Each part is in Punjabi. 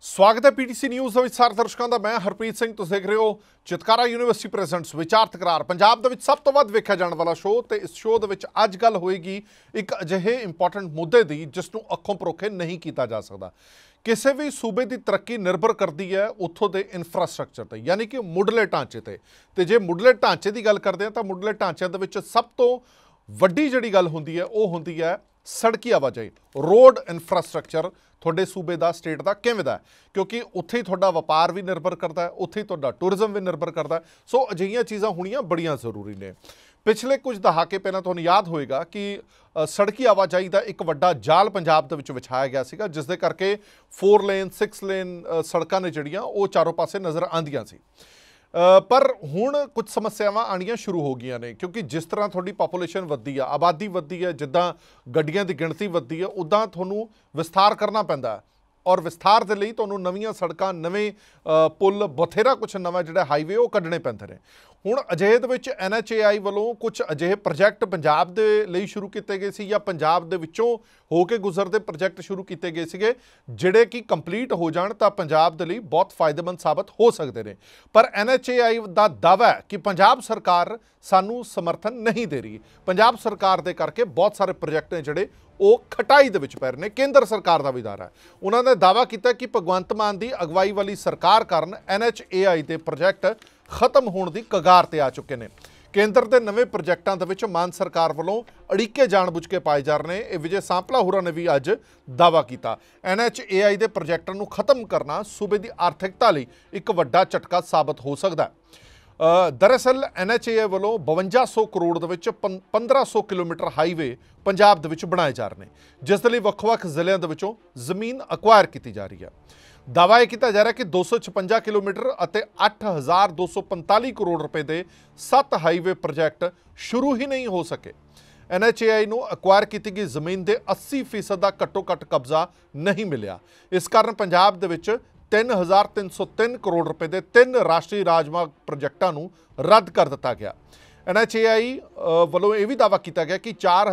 स्वागत है पीटीसी न्यूज़ ਦੇ ਸਾਰੇ ਦਰਸ਼ਕਾਂ ਦਾ। ਮੈਂ ਹਰਪ੍ਰੀਤ ਸਿੰਘ। ਤੁਸੀਂ ਦੇਖ ਰਹੇ ਹੋ ਚਿਤਕਾਰਾ ਯੂਨੀਵਰਸਿਟੀ ਪ੍ਰੈਜ਼ੈਂਟਸ ਵਿਚਾਰ ਤਕਰਾਰ, ਪੰਜਾਬ ਦੇ ਵਿੱਚ ਸਭ ਤੋਂ ਵੱਧ ਵੇਖਿਆ ਜਾਣ ਵਾਲਾ ਸ਼ੋਅ। ਤੇ ਇਸ ਸ਼ੋਅ ਦੇ ਵਿੱਚ ਅੱਜ ਗੱਲ ਹੋਏਗੀ ਇੱਕ ਅਜਿਹੇ ਇੰਪੋਰਟੈਂਟ ਮੁੱਦੇ ਦੀ ਜਿਸ ਨੂੰ ਅੱਖੋਂ ਪਰੋਖੇ ਨਹੀਂ ਕੀਤਾ ਜਾ ਸਕਦਾ। ਕਿਸੇ ਵੀ ਸੂਬੇ ਦੀ ਤਰੱਕੀ ਨਿਰਭਰ ਕਰਦੀ ਹੈ ਉੱਥੋਂ ਦੇ ਇਨਫਰਾਸਟ੍ਰਕਚਰ ਤੇ, ਯਾਨੀ ਕਿ ਮੁੱਢਲੇ ਢਾਂਚੇ ਤੇ ਜੇ ਮੁੱਢਲੇ ਢਾਂਚੇ ਦੀ ਗੱਲ ਕਰਦੇ ਹਾਂ ਤਾਂ ਮੁੱਢਲੇ ਢਾਂਚਿਆਂ ਦੇ ਵਿੱਚ ਸਭ ਤੋਂ ਵੱਡੀ ਜਿਹੜੀ ਗੱਲ ਹੁੰਦੀ ਹੈ ਉਹ ਹੁੰਦੀ ਹੈ ਸੜਕੀ ਆਵਾਜਾਈ। ਰੋਡ ਇਨਫਰਾਸਟ੍ਰਕਚਰ ਤੁਹਾਡੇ ਸੂਬੇ ਦਾ, ਸਟੇਟ ਦਾ ਕਿਵੇਂ ਦਾ, ਕਿਉਂਕਿ ਉੱਥੇ ਹੀ ਤੁਹਾਡਾ ਵਪਾਰ ਵੀ ਨਿਰਭਰ ਕਰਦਾ ਹੈ, ਉੱਥੇ ਹੀ ਤੁਹਾਡਾ ਟੂਰਿਜ਼ਮ ਵੀ ਨਿਰਭਰ ਕਰਦਾ। ਸੋ ਅਜਿਹੀਆਂ ਚੀਜ਼ਾਂ ਹੋਣੀਆਂ ਬੜੀਆਂ ਜ਼ਰੂਰੀ ਨੇ। ਪਿਛਲੇ ਕੁਝ ਦਹਾਕੇ ਪਹਿਲਾਂ ਤੁਹਾਨੂੰ ਯਾਦ ਹੋਏਗਾ ਕਿ ਸੜਕੀ ਆਵਾਜਾਈ ਦਾ ਇੱਕ ਵੱਡਾ ਜਾਲ ਪੰਜਾਬ ਦੇ ਵਿੱਚ ਵਿਛਾਇਆ ਗਿਆ ਸੀਗਾ, ਜਿਸ ਦੇ ਕਰਕੇ 4 ਲੇਨ 6 ਲੇਨ ਸੜਕਾਂ ਨੇ ਜਿਹੜੀਆਂ ਉਹ ਚਾਰੋਂ ਪਾਸੇ ਨਜ਼ਰ ਆਉਂਦੀਆਂ ਸੀ। पर हुण कुछ समस्यावां आनियां शुरू हो गई ने, क्योंकि जिस तरह थोड़ी पॉपूलेशन वधदी है, आबादी वधदी है, जिद्दां गड्डियां दी गिणती वधदी है, उदां तुहानूं विस्तार करना पैंदा है। और विस्तार के लिए तुहानूं नवीं सड़कां, नवें पुल, बथेरा कुछ नवां जिहड़ा हाईवे वो कड्ढणे पैंदे ने। हुण अजिहे दे विच NHAI ਵੱਲੋਂ कुछ अजिहे प्रोजैक्ट पंजाब दे लई शुरू कीते गए सी, या पंजाब दे विचों हो के गुजरदे प्रोजैक्ट शुरू कीते गए सीगे, जिहड़े कि कंप्लीट हो जाण तां पंजाब दे लई बहुत फायदेमंद साबित हो सकदे ने। पर NHAI दा दावा है कि पंजाब सरकार सानूं समर्थन नहीं दे रही। पंजाब सरकार दे करके बहुत सारे प्रोजैक्ट ने जिहड़े ਉਹ ਖਟਾਈ ਦੇ ਵਿੱਚ ਪੈ ਰਹੇ ਨੇ। ਕੇਂਦਰ ਸਰਕਾਰ ਦਾ ਵੀ ਦਾਅਵਾ ਹੈ, ਉਹਨਾਂ ਨੇ ਦਾਅਵਾ ਕੀਤਾ ਕਿ ਭਗਵੰਤ ਮਾਨ ਦੀ ਅਗਵਾਈ ਵਾਲੀ ਸਰਕਾਰ ਕਾਰਨ NHAI ਦੇ ਪ੍ਰੋਜੈਕਟ ਖਤਮ ਹੋਣ ਦੀ ਕਗਾਰ ਤੇ ਆ ਚੁੱਕੇ ਨੇ। ਕੇਂਦਰ ਦੇ ਨਵੇਂ ਪ੍ਰੋਜੈਕਟਾਂ ਦੇ ਵਿੱਚ ਮਾਨ ਸਰਕਾਰ ਵੱਲੋਂ ਅੜਿੱਕੇ ਜਾਣਬੁੱਝ ਕੇ ਪਾਏ ਜਾ ਰਹੇ ਨੇ। ਇਹ ਵਿਜੇ ਸਾਂਪਲਾ ਹੋਰਾਂ ਨੇ ਵੀ ਅੱਜ ਦਾਅਵਾ ਕੀਤਾ। NHAI ਦੇ ਪ੍ਰੋਜੈਕਟਾਂ ਨੂੰ ਖਤਮ ਕਰਨਾ ਸੂਬੇ ਦੀ ਆਰਥਿਕਤਾ ਲਈ ਇੱਕ ਵੱਡਾ ਝਟਕਾ ਸਾਬਤ ਹੋ ਸਕਦਾ ਹੈ। दरअसल NHAI ਵੱਲੋਂ 5200 ਕਰੋੜ ਦੇ ਵਿੱਚ 1500 ਕਿਲੋਮੀਟਰ ਹਾਈਵੇ ਪੰਜਾਬ ਦੇ ਵਿੱਚ ਬਣਾਏ ਜਾ ਰਹੇ ਨੇ, ਜਿਸ ਦੇ ਲਈ ਵੱਖ-ਵੱਖ ਜ਼ਿਲ੍ਹਿਆਂ ਦੇ ਵਿੱਚੋਂ ਜ਼ਮੀਨ ਅਕਵਾਇਰ ਕੀਤੀ ਜਾ ਰਹੀ ਹੈ। ਦਾਅਵਾ ਇਹ ਕੀਤਾ ਜਾ ਰਿਹਾ ਕਿ 256 ਕਿਲੋਮੀਟਰ ਅਤੇ 8245 ਕਰੋੜ ਰੁਪਏ ਦੇ 7 ਹਾਈਵੇ ਪ੍ਰੋਜੈਕਟ ਸ਼ੁਰੂ ਹੀ ਨਹੀਂ ਹੋ ਸਕੇ। NHAI ਨੂੰ ਅਕਵਾਇਰ ਕੀਤੀ ਗਈ ਜ਼ਮੀਨ ਦੇ 80% ਦਾ ਘੱਟੋ-ਘੱਟ ਕਬਜ਼ਾ ਨਹੀਂ ਮਿਲਿਆ। ਇਸ ਕਾਰਨ ਪੰਜਾਬ ਦੇ ਵਿੱਚ 3303 ਕਰੋੜ ਰੁਪਏ ਦੇ 3 ਰਾਸ਼ਟਰੀ ਰਾਜਮਾਰਗ ਪ੍ਰੋਜੈਕਟਾਂ ਨੂੰ ਰੱਦ ਕਰ ਦਿੱਤਾ ਗਿਆ। NHAI ਵੱਲੋਂ ਇਹ ਵੀ ਦਾਅਵਾ ਕੀਤਾ ਗਿਆ ਕਿ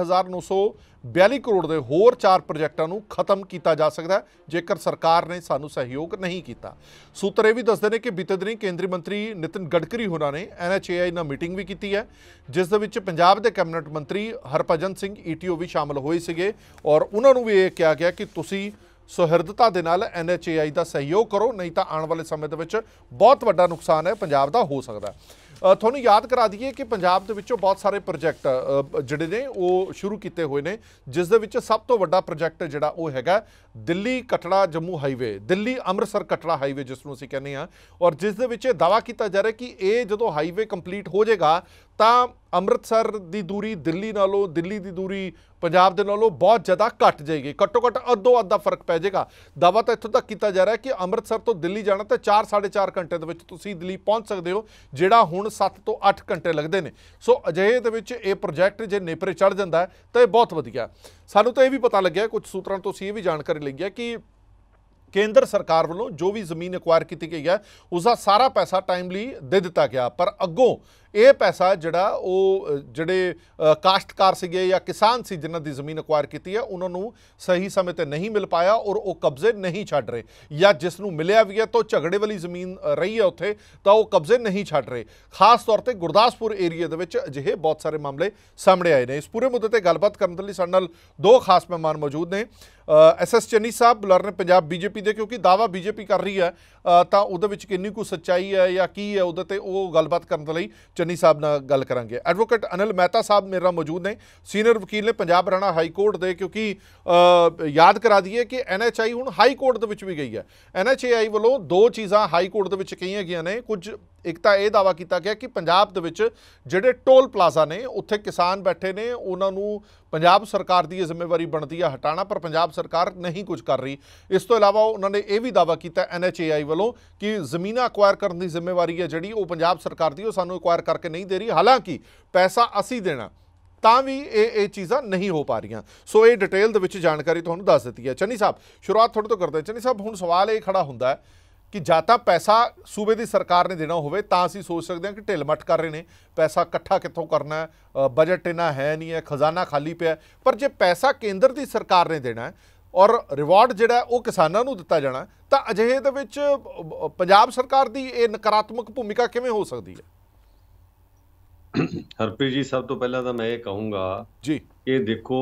4942 ਕਰੋੜ ਦੇ ਹੋਰ 4 ਪ੍ਰੋਜੈਕਟਾਂ ਨੂੰ ਖਤਮ ਕੀਤਾ ਜਾ ਸਕਦਾ ਹੈ ਜੇਕਰ ਸਰਕਾਰ ਨੇ ਸਾਨੂੰ ਸਹਿਯੋਗ ਨਹੀਂ ਕੀਤਾ। ਸੂਤਰ ਇਹ ਵੀ ਦੱਸਦੇ ਨੇ ਕਿ ਬੀਤੇ ਦਿਨੀ ਕੇਂਦਰੀ ਮੰਤਰੀ ਨਿਤਿਨ ਗਡਕਰੀ ਹੋਰਾਂ ਨੇ NHAI ਨਾਲ ਮੀਟਿੰਗ ਵੀ ਕੀਤੀ ਹੈ, ਜਿਸ ਦੇ ਵਿੱਚ ਪੰਜਾਬ ਦੇ ਕੈਬਨਿਟ ਮੰਤਰੀ ਹਰਭਜਨ ਸਿੰਘ ETO ਵੀ ਸ਼ਾਮਲ ਹੋਏ ਸੀਗੇ। ਔਰ ਉਹਨਾਂ ਨੂੰ ਵੀ ਇਹ ਕਿਹਾ ਗਿਆ ਕਿ ਤੁਸੀਂ ਸੁਹਿਰਦਤਾ ਦੇ ਨਾਲ NHAI ਦਾ ਸਹਿਯੋਗ ਕਰੋ, ਨਹੀਂ ਤਾਂ ਆਉਣ ਵਾਲੇ ਸਮੇਂ ਦੇ ਵਿੱਚ ਬਹੁਤ ਵੱਡਾ ਨੁਕਸਾਨ ਹੈ ਪੰਜਾਬ ਦਾ ਹੋ ਸਕਦਾ। ਤੁਹਾਨੂੰ ਯਾਦ ਕਰਾ ਦਈਏ ਕਿ ਪੰਜਾਬ ਦੇ ਵਿੱਚੋਂ ਬਹੁਤ ਸਾਰੇ ਪ੍ਰੋਜੈਕਟ ਜਿਹੜੇ ਨੇ ਉਹ ਸ਼ੁਰੂ ਕੀਤੇ ਹੋਏ ਨੇ, ਜਿਸ ਦੇ ਵਿੱਚ ਸਭ ਤੋਂ ਵੱਡਾ ਪ੍ਰੋਜੈਕਟ ਜਿਹੜਾ ਉਹ ਹੈਗਾ ਦਿੱਲੀ ਕਟੜਾ ਜੰਮੂ ਹਾਈਵੇ, ਦਿੱਲੀ ਅੰਮ੍ਰਿਤਸਰ ਕਟੜਾ ਹਾਈਵੇ ਜਿਸ ਨੂੰ ਅਸੀਂ ਕਹਿੰਦੇ ਹਾਂ। ਔਰ ਜਿਸ ਦੇ ਵਿੱਚ ਦਾਅਵਾ ਕੀਤਾ ਜਾ ਰਿਹਾ ਕਿ ਇਹ ਜਦੋਂ ਹਾਈਵੇ ਕੰਪਲੀਟ ਹੋ ਜਾਏਗਾ ਤਾਂ ਅੰਮ੍ਰਿਤਸਰ ਦੀ ਦੂਰੀ ਦਿੱਲੀ ਨਾਲੋਂ, ਦਿੱਲੀ ਦੀ ਦੂਰੀ ਪੰਜਾਬ ਦੇ ਨਾਲੋਂ ਬਹੁਤ ਜ਼ਿਆਦਾ ਘੱਟ ਜਾਏਗੀ। ਘੱਟੋ ਘੱਟ ਅੱਧੋ ਅੱਧ ਦਾ ਫਰਕ ਪੈ ਜਾਏਗਾ। ਦਾਅਵਾ ਤਾਂ ਇੱਥੋਂ ਤੱਕ ਕੀਤਾ ਜਾ ਰਿਹਾ ਕਿ ਅੰਮ੍ਰਿਤਸਰ ਤੋਂ ਦਿੱਲੀ ਜਾਣਾ ਤਾਂ 4-4.5 ਘੰਟੇ ਦੇ ਵਿੱਚ ਤੁਸੀਂ ਦਿੱਲੀ ਪਹੁੰਚ ਸਕਦੇ ਹੋ, ਜਿਹੜਾ ਹੁਣ 7 ਤੋਂ 8 ਘੰਟੇ ਲੱਗਦੇ ਨੇ। ਸੋ ਅਜਿਹੇ ਦੇ ਵਿੱਚ ਇਹ ਪ੍ਰੋਜੈਕਟ ਜੇ ਨੇਪਰੇ ਚੜ੍ਹ ਜਾਂਦਾ ਤਾਂ ਇਹ ਬਹੁਤ ਵਧੀਆ। ਸਾਨੂੰ ਤਾਂ ਇਹ ਵੀ ਪਤਾ ਲੱਗਿਆ, ਕੁਝ ਸੂਤਰਾਂ ਤੋਂ ਅਸੀਂ ਇਹ ਵੀ ਜਾਣਕਾਰੀ ਲਈ ਹੈ ਕਿ ਕੇਂਦਰ ਸਰਕਾਰ ਵੱਲੋਂ ਜੋ ਵੀ ਜ਼ਮੀਨ ਅਕਵਾਇਰ ਕੀਤੀ ਗਈ ਹੈ ਉਸਦਾ ਸਾਰਾ ਪੈਸਾ ਟਾਈਮਲੀ ਦੇ ਦਿੱਤਾ ਗਿਆ, ਪਰ ਅੱਗੋਂ ਇਹ ਪੈਸਾ ਜਿਹੜਾ ਉਹ ਜਿਹੜੇ ਕਾਸ਼ਤਕਾਰ ਸੀਗੇ ਜਾਂ ਕਿਸਾਨ ਸੀ ਜਿਨ੍ਹਾਂ ਦੀ ਜ਼ਮੀਨ ਅਕਵਾਇਰ ਕੀਤੀ ਹੈ ਉਹਨਾਂ ਨੂੰ ਸਹੀ ਸਮੇਂ ਤੇ ਨਹੀਂ ਮਿਲ ਪਾਇਆ ਔਰ ਉਹ ਕਬਜ਼ੇ ਨਹੀਂ ਛੱਡ ਰਹੇ, ਜਾਂ ਜਿਸ ਨੂੰ ਮਿਲਿਆ ਵੀ ਹੈ ਤਾਂ ਝਗੜੇ ਵਾਲੀ ਜ਼ਮੀਨ ਰਹੀ ਹੈ ਉੱਥੇ ਤਾਂ ਉਹ ਕਬਜ਼ੇ ਨਹੀਂ ਛੱਡ ਰਹੇ। ਖਾਸ ਤੌਰ ਤੇ ਗੁਰਦਾਸਪੁਰ ਏਰੀਆ ਦੇ ਵਿੱਚ ਅਜਿਹੇ ਬਹੁਤ ਸਾਰੇ ਮਾਮਲੇ ਸਾਹਮਣੇ ਆਏ ਨੇ। ਇਸ ਪੂਰੇ ਮੁੱਦੇ ਤੇ ਗੱਲਬਾਤ ਕਰਨ ਦੇ ਲਈ ਸਾਡੇ ਨਾਲ 2 ਖਾਸ ਮਹਿਮਾਨ ਮੌਜੂਦ ਨੇ। SS ਚੰਨੀ ਸਾਹਿਬ, ਬੁਲਾਰੇ ਨੇ ਪੰਜਾਬ BJP ਦੇ, ਕਿਉਂਕਿ ਦਾਅਵਾ BJP ਕਰ ਰਹੀ ਹੈ ਤਾਂ ਉਹਦੇ ਵਿੱਚ ਕਿੰਨੀ ਕੁ ਸੱਚਾਈ ਹੈ ਜਾਂ ਕੀ ਹੈ ਉਹਦੇ ਤੇ ਉਹ ਗੱਲਬਾਤ ਕਰਨ ਦੇ ਲਈ ਚੰਨੀ ਸਾਹਿਬ ਨਾਲ ਗੱਲ ਕਰਾਂਗੇ। ਐਡਵੋਕੇਟ ਅਨਿਲ ਮਹਿਤਾ ਸਾਹਿਬ ਮੇਰੇ ਨਾਲ ਮੌਜੂਦ ਨੇ, ਸੀਨੀਅਰ ਵਕੀਲ ਨੇ ਪੰਜਾਬ ਹਰਿਆਣਾ ਹਾਈ ਕੋਰਟ ਦੇ, ਕਿਉਂਕਿ ਯਾਦ ਕਰਾ ਦਈਏ ਕਿ NHAI ਹੁਣ ਹਾਈ ਕੋਰਟ ਦੇ ਵਿੱਚ ਵੀ ਗਈ ਹੈ। NHAI ਵੱਲੋਂ 2 ਚੀਜ਼ਾਂ ਹਾਈ ਕੋਰਟ ਦੇ ਵਿੱਚ ਕਹੀਆਂ ਗਈਆਂ ਨੇ। ਕੁਝ ਇੱਕ ਤਾਂ ਇਹ ਦਾਅਵਾ ਕੀਤਾ ਗਿਆ ਕਿ ਪੰਜਾਬ ਦੇ ਵਿੱਚ ਜਿਹੜੇ ਟੋਲ ਪਲਾਜ਼ਾ ਨੇ ਉੱਥੇ ਕਿਸਾਨ ਬੈਠੇ ਨੇ, ਉਹਨਾਂ ਨੂੰ ਪੰਜਾਬ ਸਰਕਾਰ ਦੀ ਇਹ ਜ਼ਿੰਮੇਵਾਰੀ ਬਣਦੀ ਹੈ ਹਟਾਉਣਾ, ਪਰ ਪੰਜਾਬ ਸਰਕਾਰ ਨਹੀਂ ਕੁਝ ਕਰ ਰਹੀ। ਇਸ ਤੋਂ ਇਲਾਵਾ ਉਹਨਾਂ ਨੇ ਇਹ ਵੀ ਦਾਅਵਾ ਕੀਤਾ NHAI ਵੱਲੋਂ ਕਿ ਜ਼ਮੀਨਾਂ ਅਕਵਾਇਰ ਕਰਨ ਦੀ ਜ਼ਿੰਮੇਵਾਰੀ ਹੈ ਜਿਹੜੀ ਉਹ ਪੰਜਾਬ ਸਰਕਾਰ ਦੀ, ਉਹ ਸਾਨੂੰ ਅਕਵਾਇਰ ਕਰਕੇ ਨਹੀਂ ਦੇ ਰਹੀ, ਹਾਲਾਂਕਿ ਪੈਸਾ ਅਸੀਂ ਦੇਣਾ ਤਾਂ ਵੀ ਇਹ ਚੀਜ਼ਾਂ ਨਹੀਂ ਹੋ ਪਾ ਰਹੀਆਂ। ਸੋ ਇਹ ਡਿਟੇਲ ਦੇ ਵਿੱਚ ਜਾਣਕਾਰੀ ਤੁਹਾਨੂੰ ਦੱਸ ਦਿੱਤੀ ਹੈ। ਚੰਨੀ ਸਾਹਿਬ, ਸ਼ੁਰੂਆਤ ਤੁਹਾਡੇ ਤੋਂ ਕਰਦੇ ਹਾਂ। ਚੰਨੀ ਸਾਹਿਬ, ਹੁਣ ਸਵਾਲ ਇਹ ਖੜਾ ਹੁੰਦਾ ਹੈ ਕਿ ਜਾਂ ਤਾਂ ਪੈਸਾ ਸੂਬੇ ਦੀ ਸਰਕਾਰ ਨੇ ਦੇਣਾ ਹੋਵੇ ਤਾਂ ਅਸੀਂ ਸੋਚ ਸਕਦੇ ਹਾਂ ਕਿ ਢਿੱਲ ਮੱਠ ਕਰ ਰਹੇ ਨੇ, ਪੈਸਾ ਇਕੱਠਾ ਕਿੱਥੋਂ ਕਰਨਾ ਹੈ, ਬਜਟ ਇੰਨਾ ਹੈ ਨਹੀਂ ਹੈ, ਖਜ਼ਾਨਾ ਖਾਲੀ ਪਿਆ। ਪਰ ਜੇ ਪੈਸਾ ਕੇਂਦਰ ਦੀ ਸਰਕਾਰ ਨੇ ਦੇਣਾ ਹੈ ਔਰ ਰਿਵਾਰਡ ਜਿਹੜਾ ਉਹ ਕਿਸਾਨਾਂ ਨੂੰ ਦਿੱਤਾ ਜਾਣਾ, ਤਾਂ ਅਜਿਹੇ ਦੇ ਵਿੱਚ ਪੰਜਾਬ ਸਰਕਾਰ ਦੀ ਇਹ ਨਕਾਰਾਤਮਕ ਭੂਮਿਕਾ ਕਿਵੇਂ ਹੋ ਸਕਦੀ ਹੈ? ਹਰਪ੍ਰੀਤ ਜੀ, ਸਭ ਤੋਂ ਪਹਿਲਾਂ ਤਾਂ ਮੈਂ ਇਹ ਕਹੂੰਗਾ ਜੀ ਕਿ ਦੇਖੋ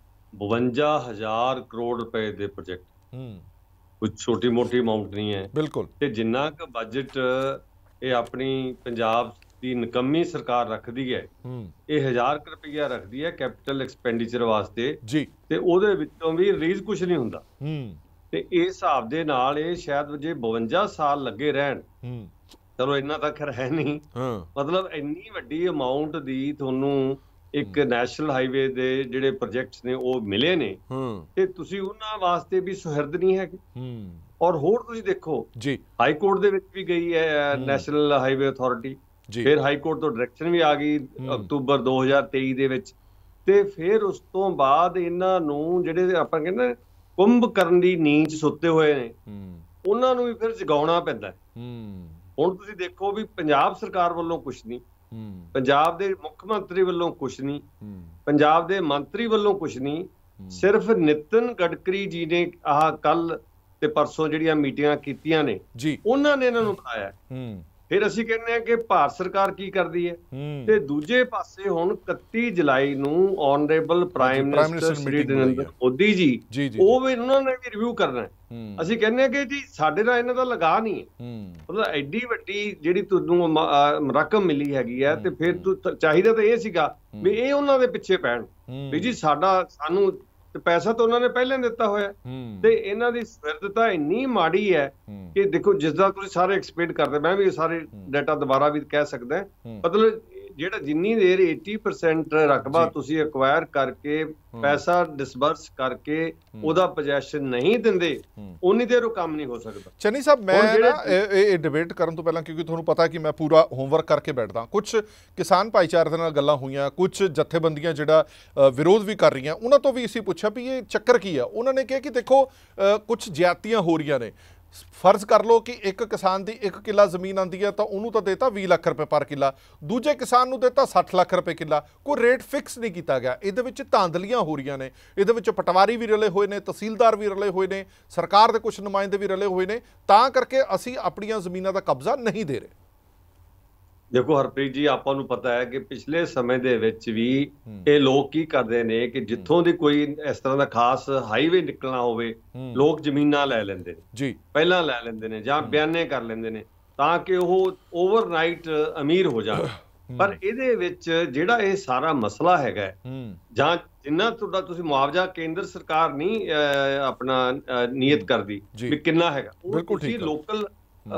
52,000 ਕਰੋੜ ਰੁਪਏ ਦੇ ਪ੍ਰੋਜੈਕਟ ਕੁਝ ਛੋਟੀ ਮੋਟੀ ਅਮਾਉਂਟ ਨਹੀਂ ਹੈ। ਬਿਲਕੁਲ। ਤੇ ਜਿੰਨਾ ਕੁ ਬਜਟ ਇਹ ਆਪਣੀ ਪੰਜਾਬ ਦੀ ਨਿਕੰਮੀ ਸਰਕਾਰ ਰੱਖਦੀ ਹੈ, ਇਹ 1000 ਰੁਪਈਆ ਰੱਖਦੀ ਹੈ ਕੈਪੀਟਲ ਐਕਸਪੈਂਡੀਚਰ ਵਾਸਤੇ ਜੀ, ਤੇ ਉਹਦੇ ਵਿੱਚੋਂ ਵੀ ਰਿਲੀਜ਼ ਕੁਝ ਨਹੀਂ ਹੁੰਦਾ। ਤੇ ਇਸ ਹਿਸਾਬ ਦੇ ਨਾਲ ਇਹ ਸ਼ਾਇਦ ਜੇ 52 ਸਾਲ ਲੱਗੇ ਰਹਿਣ, ਚਲੋ ਇੰਨਾ ਤਾਂ ਖੈਰ ਹੈ ਨਹੀਂ, ਮਤਲਬ ਇੰਨੀ ਵੱਡੀ ਅਮਾਉਂਟ ਦੀ ਤੁਹਾਨੂੰ ਇੱਕ ਨੈਸ਼ਨਲ ਹਾਈਵੇ ਦੇ ਜਿਹੜੇ ਪ੍ਰੋਜੈਕਟਸ ਨੇ ਉਹ ਮਿਲੇ ਨੇ, ਤੇ ਤੁਸੀਂ ਉਹਨਾਂ ਵਾਸਤੇ ਵੀ ਸੁਹਿਰਦ ਨਹੀਂ ਹੈਗੇ। ਔਰ ਹੋਰ ਤੁਸੀਂ ਦੇਖੋ ਜੀ, ਹਾਈ ਕੋਰਟ ਦੇ ਵਿੱਚ ਵੀ ਗਈ ਹੈ ਨੈਸ਼ਨਲ ਹਾਈਵੇ ਅਥਾਰਟੀ, ਫਿਰ ਹਾਈ ਕੋਰਟ ਤੋਂ ਡਾਇਰੈਕਸ਼ਨ ਵੀ ਆ ਗਈ ਅਕਤੂਬਰ 2023 ਦੇ ਵਿੱਚ, ਤੇ ਫਿਰ ਉਸ ਤੋਂ ਬਾਅਦ ਇਹਨਾਂ ਨੂੰ ਜਿਹੜੇ ਆਪਾਂ ਕਹਿੰਦੇ ਕੁੰਭ ਕਰਨ ਦੀ ਨੀਂਦ 'ਚ ਸੁੱਤੇ ਹੋਏ ਨੇ, ਉਹਨਾਂ ਨੂੰ ਵੀ ਫਿਰ ਜਗਾਉਣਾ ਪੈਂਦਾ। ਹੁਣ ਤੁਸੀਂ ਦੇਖੋ ਵੀ ਪੰਜਾਬ ਸਰਕਾਰ ਵੱਲੋਂ ਕੁਛ ਨਹੀਂ, ਪੰਜਾਬ ਦੇ ਮੁੱਖ ਮੰਤਰੀ ਵੱਲੋਂ ਕੁਛ ਨਹੀਂ, ਪੰਜਾਬ ਦੇ ਮੰਤਰੀ ਵੱਲੋਂ ਕੁਛ ਨਹੀਂ, ਸਿਰਫ ਨਿਤਨ ਗਡਕਰੀ ਜੀ ਨੇ ਆਹ ਕੱਲ ਤੇ ਪਰਸੋਂ ਜਿਹੜੀਆਂ ਮੀਟਿੰਗਾਂ ਕੀਤੀਆਂ ਨੇ ਉਹਨਾਂ ਨੇ ਇਹਨਾਂ ਨੂੰ ਬੁਲਾਇਆ। ਫਿਰ ਅਸੀਂ ਕਹਿੰਦੇ ਆ ਕਿ ਭਾਰਤ ਸਰਕਾਰ ਕੀ ਕਰਦੀ ਹੈ, ਤੇ ਦੂਜੇ ਪਾਸੇ ਹੁਣ 31 ਜੁਲਾਈ ਨੂੰ honourable prime minister Shri Narinder Modi ji ਉਹ ਵੀ ਉਹਨਾਂ ਨੇ ਵੀ ਰਿਵਿਊ ਕਰਨਾ। ਅਸੀਂ ਕਹਿੰਦੇ ਆ ਕਿ ਜੀ ਸਾਡੇ ਨਾਲ ਇਹਨਾਂ ਦਾ ਲਗਾ ਨਹੀਂ ਹੈ, ਮਤਲਬ ਐਡੀ ਵੱਡੀ ਜਿਹੜੀ ਤੁਹਾਨੂੰ ਰਕਮ ਮਿਲੀ ਹੈਗੀ ਹੈ, ਤੇ ਫਿਰ ਚਾਹੀਦਾ ਤਾਂ ਇਹ ਸੀਗਾ ਵੀ ਇਹ ਉਹਨਾਂ ਦੇ ਪਿੱਛੇ ਪੈਣ ਵੀ ਜੀ ਸਾਨੂੰ ਪੈਸਾ ਤਾਂ ਉਹਨਾਂ ਨੇ ਪਹਿਲਾਂ ਦਿੱਤਾ ਹੋਇਆ, ਤੇ ਇਹਨਾਂ ਦੀ ਸੁਹਿਰਦਤਾ ਇੰਨੀ ਮਾੜੀ ਹੈ ਕਿ ਦੇਖੋ ਜਿਸ ਦਾ ਤੁਸੀਂ ਸਾਰੇ ਐਕਸਪੈਕਟ ਕਰਦੇ, ਮੈਂ ਵੀ ਸਾਰੇ ਡਾਟਾ ਦੁਬਾਰਾ ਵੀ ਕਹਿ ਸਕਦਾ, ਮਤਲਬ ਜਿਹੜਾ ਜਿੰਨੀ ਦੇਰ 80% ਰਕਬਾ ਤੁਸੀਂ ਐਕਵਾਇਰ ਕਰਕੇ ਪੈਸਾ ਡਿਸਬਰਸ ਕਰਕੇ ਉਹਦਾ ਪੋਜੈਸ਼ਨ ਨਹੀਂ ਦਿੰਦੇ, ਉਨੀ ਦੇਰ ਉਹ ਕੰਮ ਨਹੀਂ ਹੋ ਸਕਦਾ। ਚੰਨੀ ਸਾਹਿਬ, ਮੈਂ ਨਾ ਇਹ ਡਿਬੇਟ ਕਰਨ ਤੋਂ ਪਹਿਲਾਂ, ਕਿਉਂਕਿ ਤੁਹਾਨੂੰ ਪਤਾ ਕਿ ਮੈਂ ਪੂਰਾ ਹੋਮਵਰਕ ਕਰਕੇ ਬੈਠਦਾ, ਕੁਝ ਕਿਸਾਨ ਭਾਈਚਾਰੇ ਦੇ ਨਾਲ ਗੱਲਾਂ ਹੋਈਆਂ, ਕੁਝ ਜਥੇਬੰਦੀਆਂ ਜਿਹੜਾ ਵਿਰੋਧ ਵੀ ਕਰ ਰਹੀਆਂ, ਉਹਨਾਂ ਤੋਂ ਵੀ ਅਸੀਂ ਪੁੱਛਿਆ ਵੀ ਇਹ ਚੱਕਰ ਕੀ ਆ। ਉਹਨਾਂ ਨੇ ਕਿਹਾ ਕਿ ਦੇਖੋ ਕੁਝ ਜ਼ਿਆਦਤੀਆਂ ਹੋ ਰਹੀਆਂ ਨੇ। ਫਰਜ਼ ਕਰ ਲਓ ਕਿ ਇੱਕ ਕਿਸਾਨ ਦੀ 1 ਕਿੱਲਾ ਜ਼ਮੀਨ ਆਉਂਦੀ ਹੈ ਤਾਂ ਉਹਨੂੰ ਤਾਂ ਦੇਤਾ 20 ਲੱਖ ਰੁਪਏ ਪਰ ਕਿੱਲਾ, ਦੂਜੇ ਕਿਸਾਨ ਨੂੰ ਦੇਤਾ 60 ਲੱਖ ਰੁਪਏ ਕਿੱਲਾ, ਕੋਈ ਰੇਟ ਫਿਕਸ ਨਹੀਂ ਕੀਤਾ ਗਿਆ। ਇਹਦੇ ਵਿੱਚ ਧਾਂਦਲੀਆਂ ਹੋ ਰਹੀਆਂ ਨੇ, ਇਹਦੇ ਵਿੱਚ ਪਟਵਾਰੀ ਵੀ ਰਲੇ ਹੋਏ ਨੇ, ਤਹਿਸੀਲਦਾਰ ਵੀ ਰਲੇ ਹੋਏ ਨੇ, ਸਰਕਾਰ ਦੇ ਕੁਝ ਨੁਮਾਇੰਦੇ ਵੀ ਰਲੇ ਹੋਏ ਨੇ, ਤਾਂ ਕਰਕੇ ਅਸੀਂ ਆਪਣੀਆਂ ਜ਼ਮੀਨਾਂ ਦਾ ਕਬਜ਼ਾ ਨਹੀਂ ਦੇ ਰਹੇ। ਦੇਖੋ ਹਰਪ੍ਰੀਤ ਜੀ, ਆਪਾਂ ਨੂੰ ਪਤਾ ਹੈ ਕਿ ਪਿਛਲੇ ਸਮੇਂ ਦੇ ਵਿੱਚ ਵੀ ਇਹ ਲੋਕ ਕੀ ਕਰਦੇ ਨੇ ਕਿ ਜਿੱਥੋਂ ਦੀ ਕੋਈ ਇਸ ਤਰ੍ਹਾਂ ਦਾ ਖਾਸ ਹਾਈਵੇ ਨਿਕਲਣਾ ਹੋਵੇ, ਲੋਕ ਜ਼ਮੀਨਾਂ ਲੈ ਲੈਂਦੇ ਨੇ ਜੀ, ਪਹਿਲਾਂ ਲੈ ਲੈਂਦੇ ਨੇ ਜਾਂ ਬਿਆਨੇ ਕਰ ਲੈਂਦੇ ਨੇ ਤਾਂ ਕਿ ਉਹ ਓਵਰਨਾਈਟ ਅਮੀਰ ਹੋ ਜਾਣ। ਪਰ ਇਹਦੇ ਵਿੱਚ ਜਿਹੜਾ ਇਹ ਸਾਰਾ ਮਸਲਾ ਹੈਗਾ, ਜਾਂ ਜਿੰਨਾ ਤੁਹਾਡਾ ਤੁਸੀਂ ਮੁਆਵਜ਼ਾ ਕੇਂਦਰ ਸਰਕਾਰ ਨਹੀਂ ਆਪਣਾ ਨੀਅਤ ਕਰਦੀ ਵੀ ਕਿੰਨਾ ਹੈਗਾ, ਉਹ ਤੁਸੀਂ ਲੋਕਲ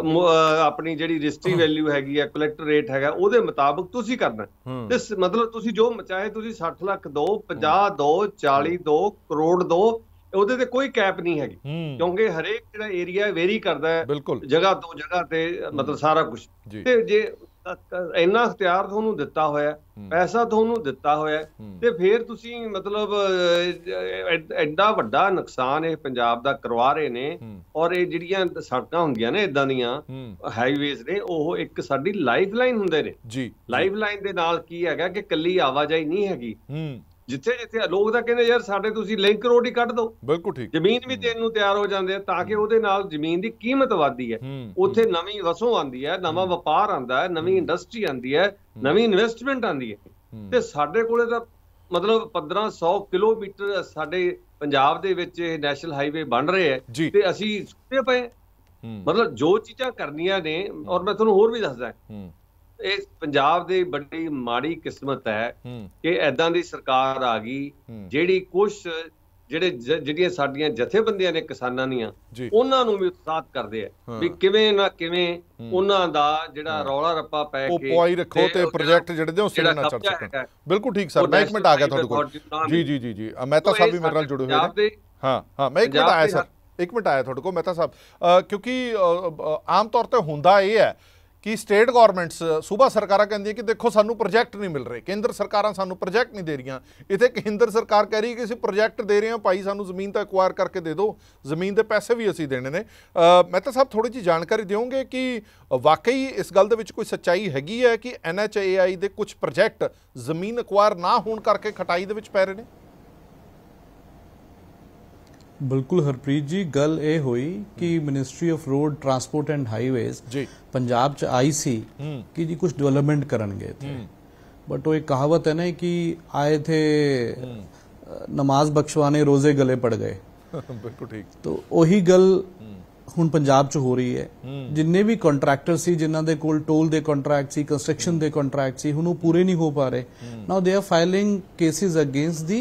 ਆਪਣੀ ਜਿਹੜੀ ਰਜਿਸਟਰੀ ਵੈਲਿਊ ਹੈਗੀ ਹੈ, ਕਲੈਕਟਰ ਰੇਟ ਹੈਗਾ, ਉਹਦੇ ਮੁਤਾਬਕ ਤੁਸੀਂ ਕਰਨਾ। ਤੇ ਮਤਲਬ ਤੁਸੀਂ ਜੋ ਚਾਹੇ ਤੁਸੀਂ 60 ਲੱਖ ਦੋ, 50 ਦੋ, 40 ਦੋ, ਕਰੋੜ ਦੋ, ਉਹਦੇ ਤੇ ਕੋਈ ਕੈਪ ਨਹੀਂ ਹੈਗੀ, ਕਿਉਂਕਿ ਹਰੇਕ ਜਿਹੜਾ ਏਰੀਆ ਵੇਰੀ ਕਰਦਾ ਹੈ ਜਗ੍ਹਾ ਤੋਂ ਜਗ੍ਹਾ ਤੇ, ਮਤਲਬ ਸਾਰਾ ਕੁਝ। ਤੇ ਜੇ ਇੰਨਾ ਅਖਤਿਆਰ ਤੁਹਾਨੂੰ ਦਿੱਤਾ ਹੋਇਆ, ਪੈਸਾ ਤੁਹਾਨੂੰ ਦਿੱਤਾ ਹੋਇਆ, ਤੇ ਫਿਰ ਤੁਸੀਂ ਮਤਲਬ ਐਡਾ ਵੱਡਾ ਨੁਕਸਾਨ ਇਹ ਪੰਜਾਬ ਦਾ ਕਰਵਾ ਰਹੇ ਨੇ। ਔਰ ਇਹ ਜਿਹੜੀਆਂ ਸੜਕਾਂ ਹੁੰਦੀਆਂ ਨੇ ਇਦਾਂ ਦੀਆਂ ਹਾਈਵੇਜ਼ ਨੇ, ਉਹ ਇੱਕ ਸਾਡੀ ਲਾਈਫ ਲਾਈਨ ਹੁੰਦੇ ਨੇ ਜੀ। ਲਾਈਫ ਲਾਈਨ ਦੇ ਨਾਲ ਕੀ ਹੈਗਾ ਕਿ ਕੱਲੀ ਆਵਾਜਾਈ ਨਹੀਂ ਹੈਗੀ, ਜਿੱਥੇ ਜਿੱਥੇ ਲੋਕ ਤਾਂ ਕਹਿੰਦੇ ਯਾਰ ਸਾਡੇ ਤੁਸੀਂ ਲਿੰਕ ਰੋਡ ਹੀ ਕੱਢ ਦਿਓ, ਬਿਲਕੁਲ ਠੀਕ, ਜ਼ਮੀਨ ਵੀ ਦੇਣ ਨੂੰ ਤਿਆਰ ਹੋ ਜਾਂਦੇ ਆ ਤਾਂ ਕਿ ਉਹਦੇ ਨਾਲ ਜ਼ਮੀਨ ਦੀ ਕੀਮਤ ਵੱਧਦੀ ਹੈ, ਉੱਥੇ ਨਵੀਂ ਵਸੋਂ ਆਉਂਦੀ ਹੈ, ਨਵਾਂ ਵਪਾਰ ਆਉਂਦਾ ਹੈ, ਨਵੀਂ ਇੰਡਸਟਰੀ ਆਉਂਦੀ ਹੈ, ਨਵੀਂ ਇਨਵੈਸਟਮੈਂਟ ਆਉਂਦੀ ਹੈ। ਤੇ ਸਾਡੇ ਕੋਲੇ ਤਾਂ ਮਤਲਬ 1500 ਕਿਲੋਮੀਟਰ ਸਾਡੇ ਪੰਜਾਬ ਦੇ ਵਿੱਚ ਇਹ ਨੈਸ਼ਨਲ ਹਾਈਵੇ ਬਣ ਰਹੇ ਹੈ, ਤੇ ਅਸੀਂ ਸੁੱਤੇ ਪਏ। ਮਤਲਬ ਜੋ ਚੀਜ਼ਾਂ ਕਰਨੀਆਂ ਨੇ, ਔਰ ਮੈਂ ਤੁਹਾਨੂੰ ਹੋਰ ਵੀ ਦੱਸਦਾ, ਇਹ ਪੰਜਾਬ ਦੀ ਬੜੀ ਮਾੜੀ ਕਿਸਮਤ ਹੈ ਕਿ ਏਦਾਂ ਦੀ ਸਰਕਾਰ ਆ ਗਈ ਜਿਹੜੀ ਕੁਛ ਜਿਹੜੀਆਂ ਸਾਡੀਆਂ ਜਥੇਬੰਦੀਆਂ ਨੇ ਕਿਸਾਨਾਂ ਦੀਆਂ, ਉਹਨਾਂ ਨੂੰ ਵੀ ਉਤਸ਼ਾਹਿਤ ਕਰਦੇ ਆ ਵੀ ਕਿਵੇਂ ਨਾ ਕਿਵੇਂ ਉਹਨਾਂ ਦਾ ਜਿਹੜਾ ਰੌਲਾ ਰੱਪਾ ਪੈ ਕੇ ਪਵਾਈ ਰੱਖੋ ਤੇ ਪ੍ਰੋਜੈਕਟ ਜਿਹੜੇ ਉਹ ਸਿਰੇ ਨਾ ਚੜ ਸਕਣ। ਬਿਲਕੁਲ ਠੀਕ ਸਰ, ਮੈਂ 1 ਮਿੰਟ ਆ ਗਿਆ ਤੁਹਾਡੇ ਕੋਲ। ਜੀ ਜੀ ਜੀ ਜੀ, ਮਹਿਤਾ ਸਾਹਿਬ ਵੀ ਮੇਰੇ ਨਾਲ ਜੁੜੇ ਹੋਏ ਨੇ। ਹਾਂ ਹਾਂ, ਮੈਂ 1 ਮਿੰਟ ਆਇਆ ਸਰ, 1 ਮਿੰਟ ਆਇਆ ਤੁਹਾਡੇ ਕੋਲ ਮਹਿਤਾ ਸਾਹਿਬ, ਕਿਉਂਕਿ ਆਮ ਤੌਰ ਤੇ ਹੁੰਦਾ ਇਹ ਹੈ ਕਿ ਸਟੇਟ ਗੌਰਮੈਂਟਸ, ਸੂਬਾ ਸਰਕਾਰਾਂ ਕਹਿੰਦੀਆਂ ਕਿ ਦੇਖੋ ਸਾਨੂੰ ਪ੍ਰੋਜੈਕਟ ਨਹੀਂ ਮਿਲ ਰਹੇ, ਕੇਂਦਰ ਸਰਕਾਰਾਂ ਸਾਨੂੰ ਪ੍ਰੋਜੈਕਟ ਨਹੀਂ ਦੇ ਰਹੀਆਂ। ਇੱਥੇ ਕੇਂਦਰ ਸਰਕਾਰ ਕਹਿ ਰਹੀ ਕਿ ਅਸੀਂ ਪ੍ਰੋਜੈਕਟ ਦੇ ਰਹੇ ਹਾਂ ਭਾਈ, ਸਾਨੂੰ ਜ਼ਮੀਨ ਤਾਂ ਐਕਵਾਇਰ ਕਰਕੇ ਦੇ ਦਿਓ, ਜ਼ਮੀਨ ਦੇ ਪੈਸੇ ਵੀ ਅਸੀਂ ਦੇਣੇ ਨੇ। ਮਹਿਤਾ ਸਾਹਿਬ, ਥੋੜ੍ਹੀ ਜਿਹੀ ਜਾਣਕਾਰੀ ਦਿਓਗੇ ਕਿ ਵਾਕਈ ਇਸ ਗੱਲ ਦੇ ਵਿੱਚ ਕੋਈ ਸੱਚਾਈ ਹੈਗੀ ਹੈ ਕਿ NHAI ਦੇ ਕੁਝ ਪ੍ਰੋਜੈਕਟ ਜ਼ਮੀਨ ਐਕਵਾਇਰ ਨਾ ਹੋਣ ਕਰਕੇ ਖਟਾਈ ਦੇ ਵਿੱਚ ਪੈ ਰਹੇ ਨੇ? बिल्कुल हरप्रीत जी, गल ये हुई कि ministry of road transport and highways Punjab च आई सी कि जी कुछ डेवलपमेंट करनगे थे, बट वो एक कहावत है ना कि आए थे नमाज बख्शवाने रोजे गले पड़ गए। बिल्कुल ठीक। तो वही गल ਹੁਣ ਪੰਜਾਬ 'ਚ ਹੋ ਰਹੀ ਹੈ। ਜਿੰਨੇ ਵੀ ਕੰਟਰੈਕਟਰ ਸੀ ਜਿਨ੍ਹਾਂ ਦੇ ਕੋਲ ਟੋਲ ਦੇ ਕੰਟਰੈਕਟ ਸੀ, ਕੰਸਟਰਕਸ਼ਨ ਦੇ ਕੰਟਰੈਕਟ ਸੀ, ਹੁਣ ਉਹ ਪੂਰੇ ਨਹੀਂ ਹੋ ਪਾ ਰਹੇ। Now they are filing cases against the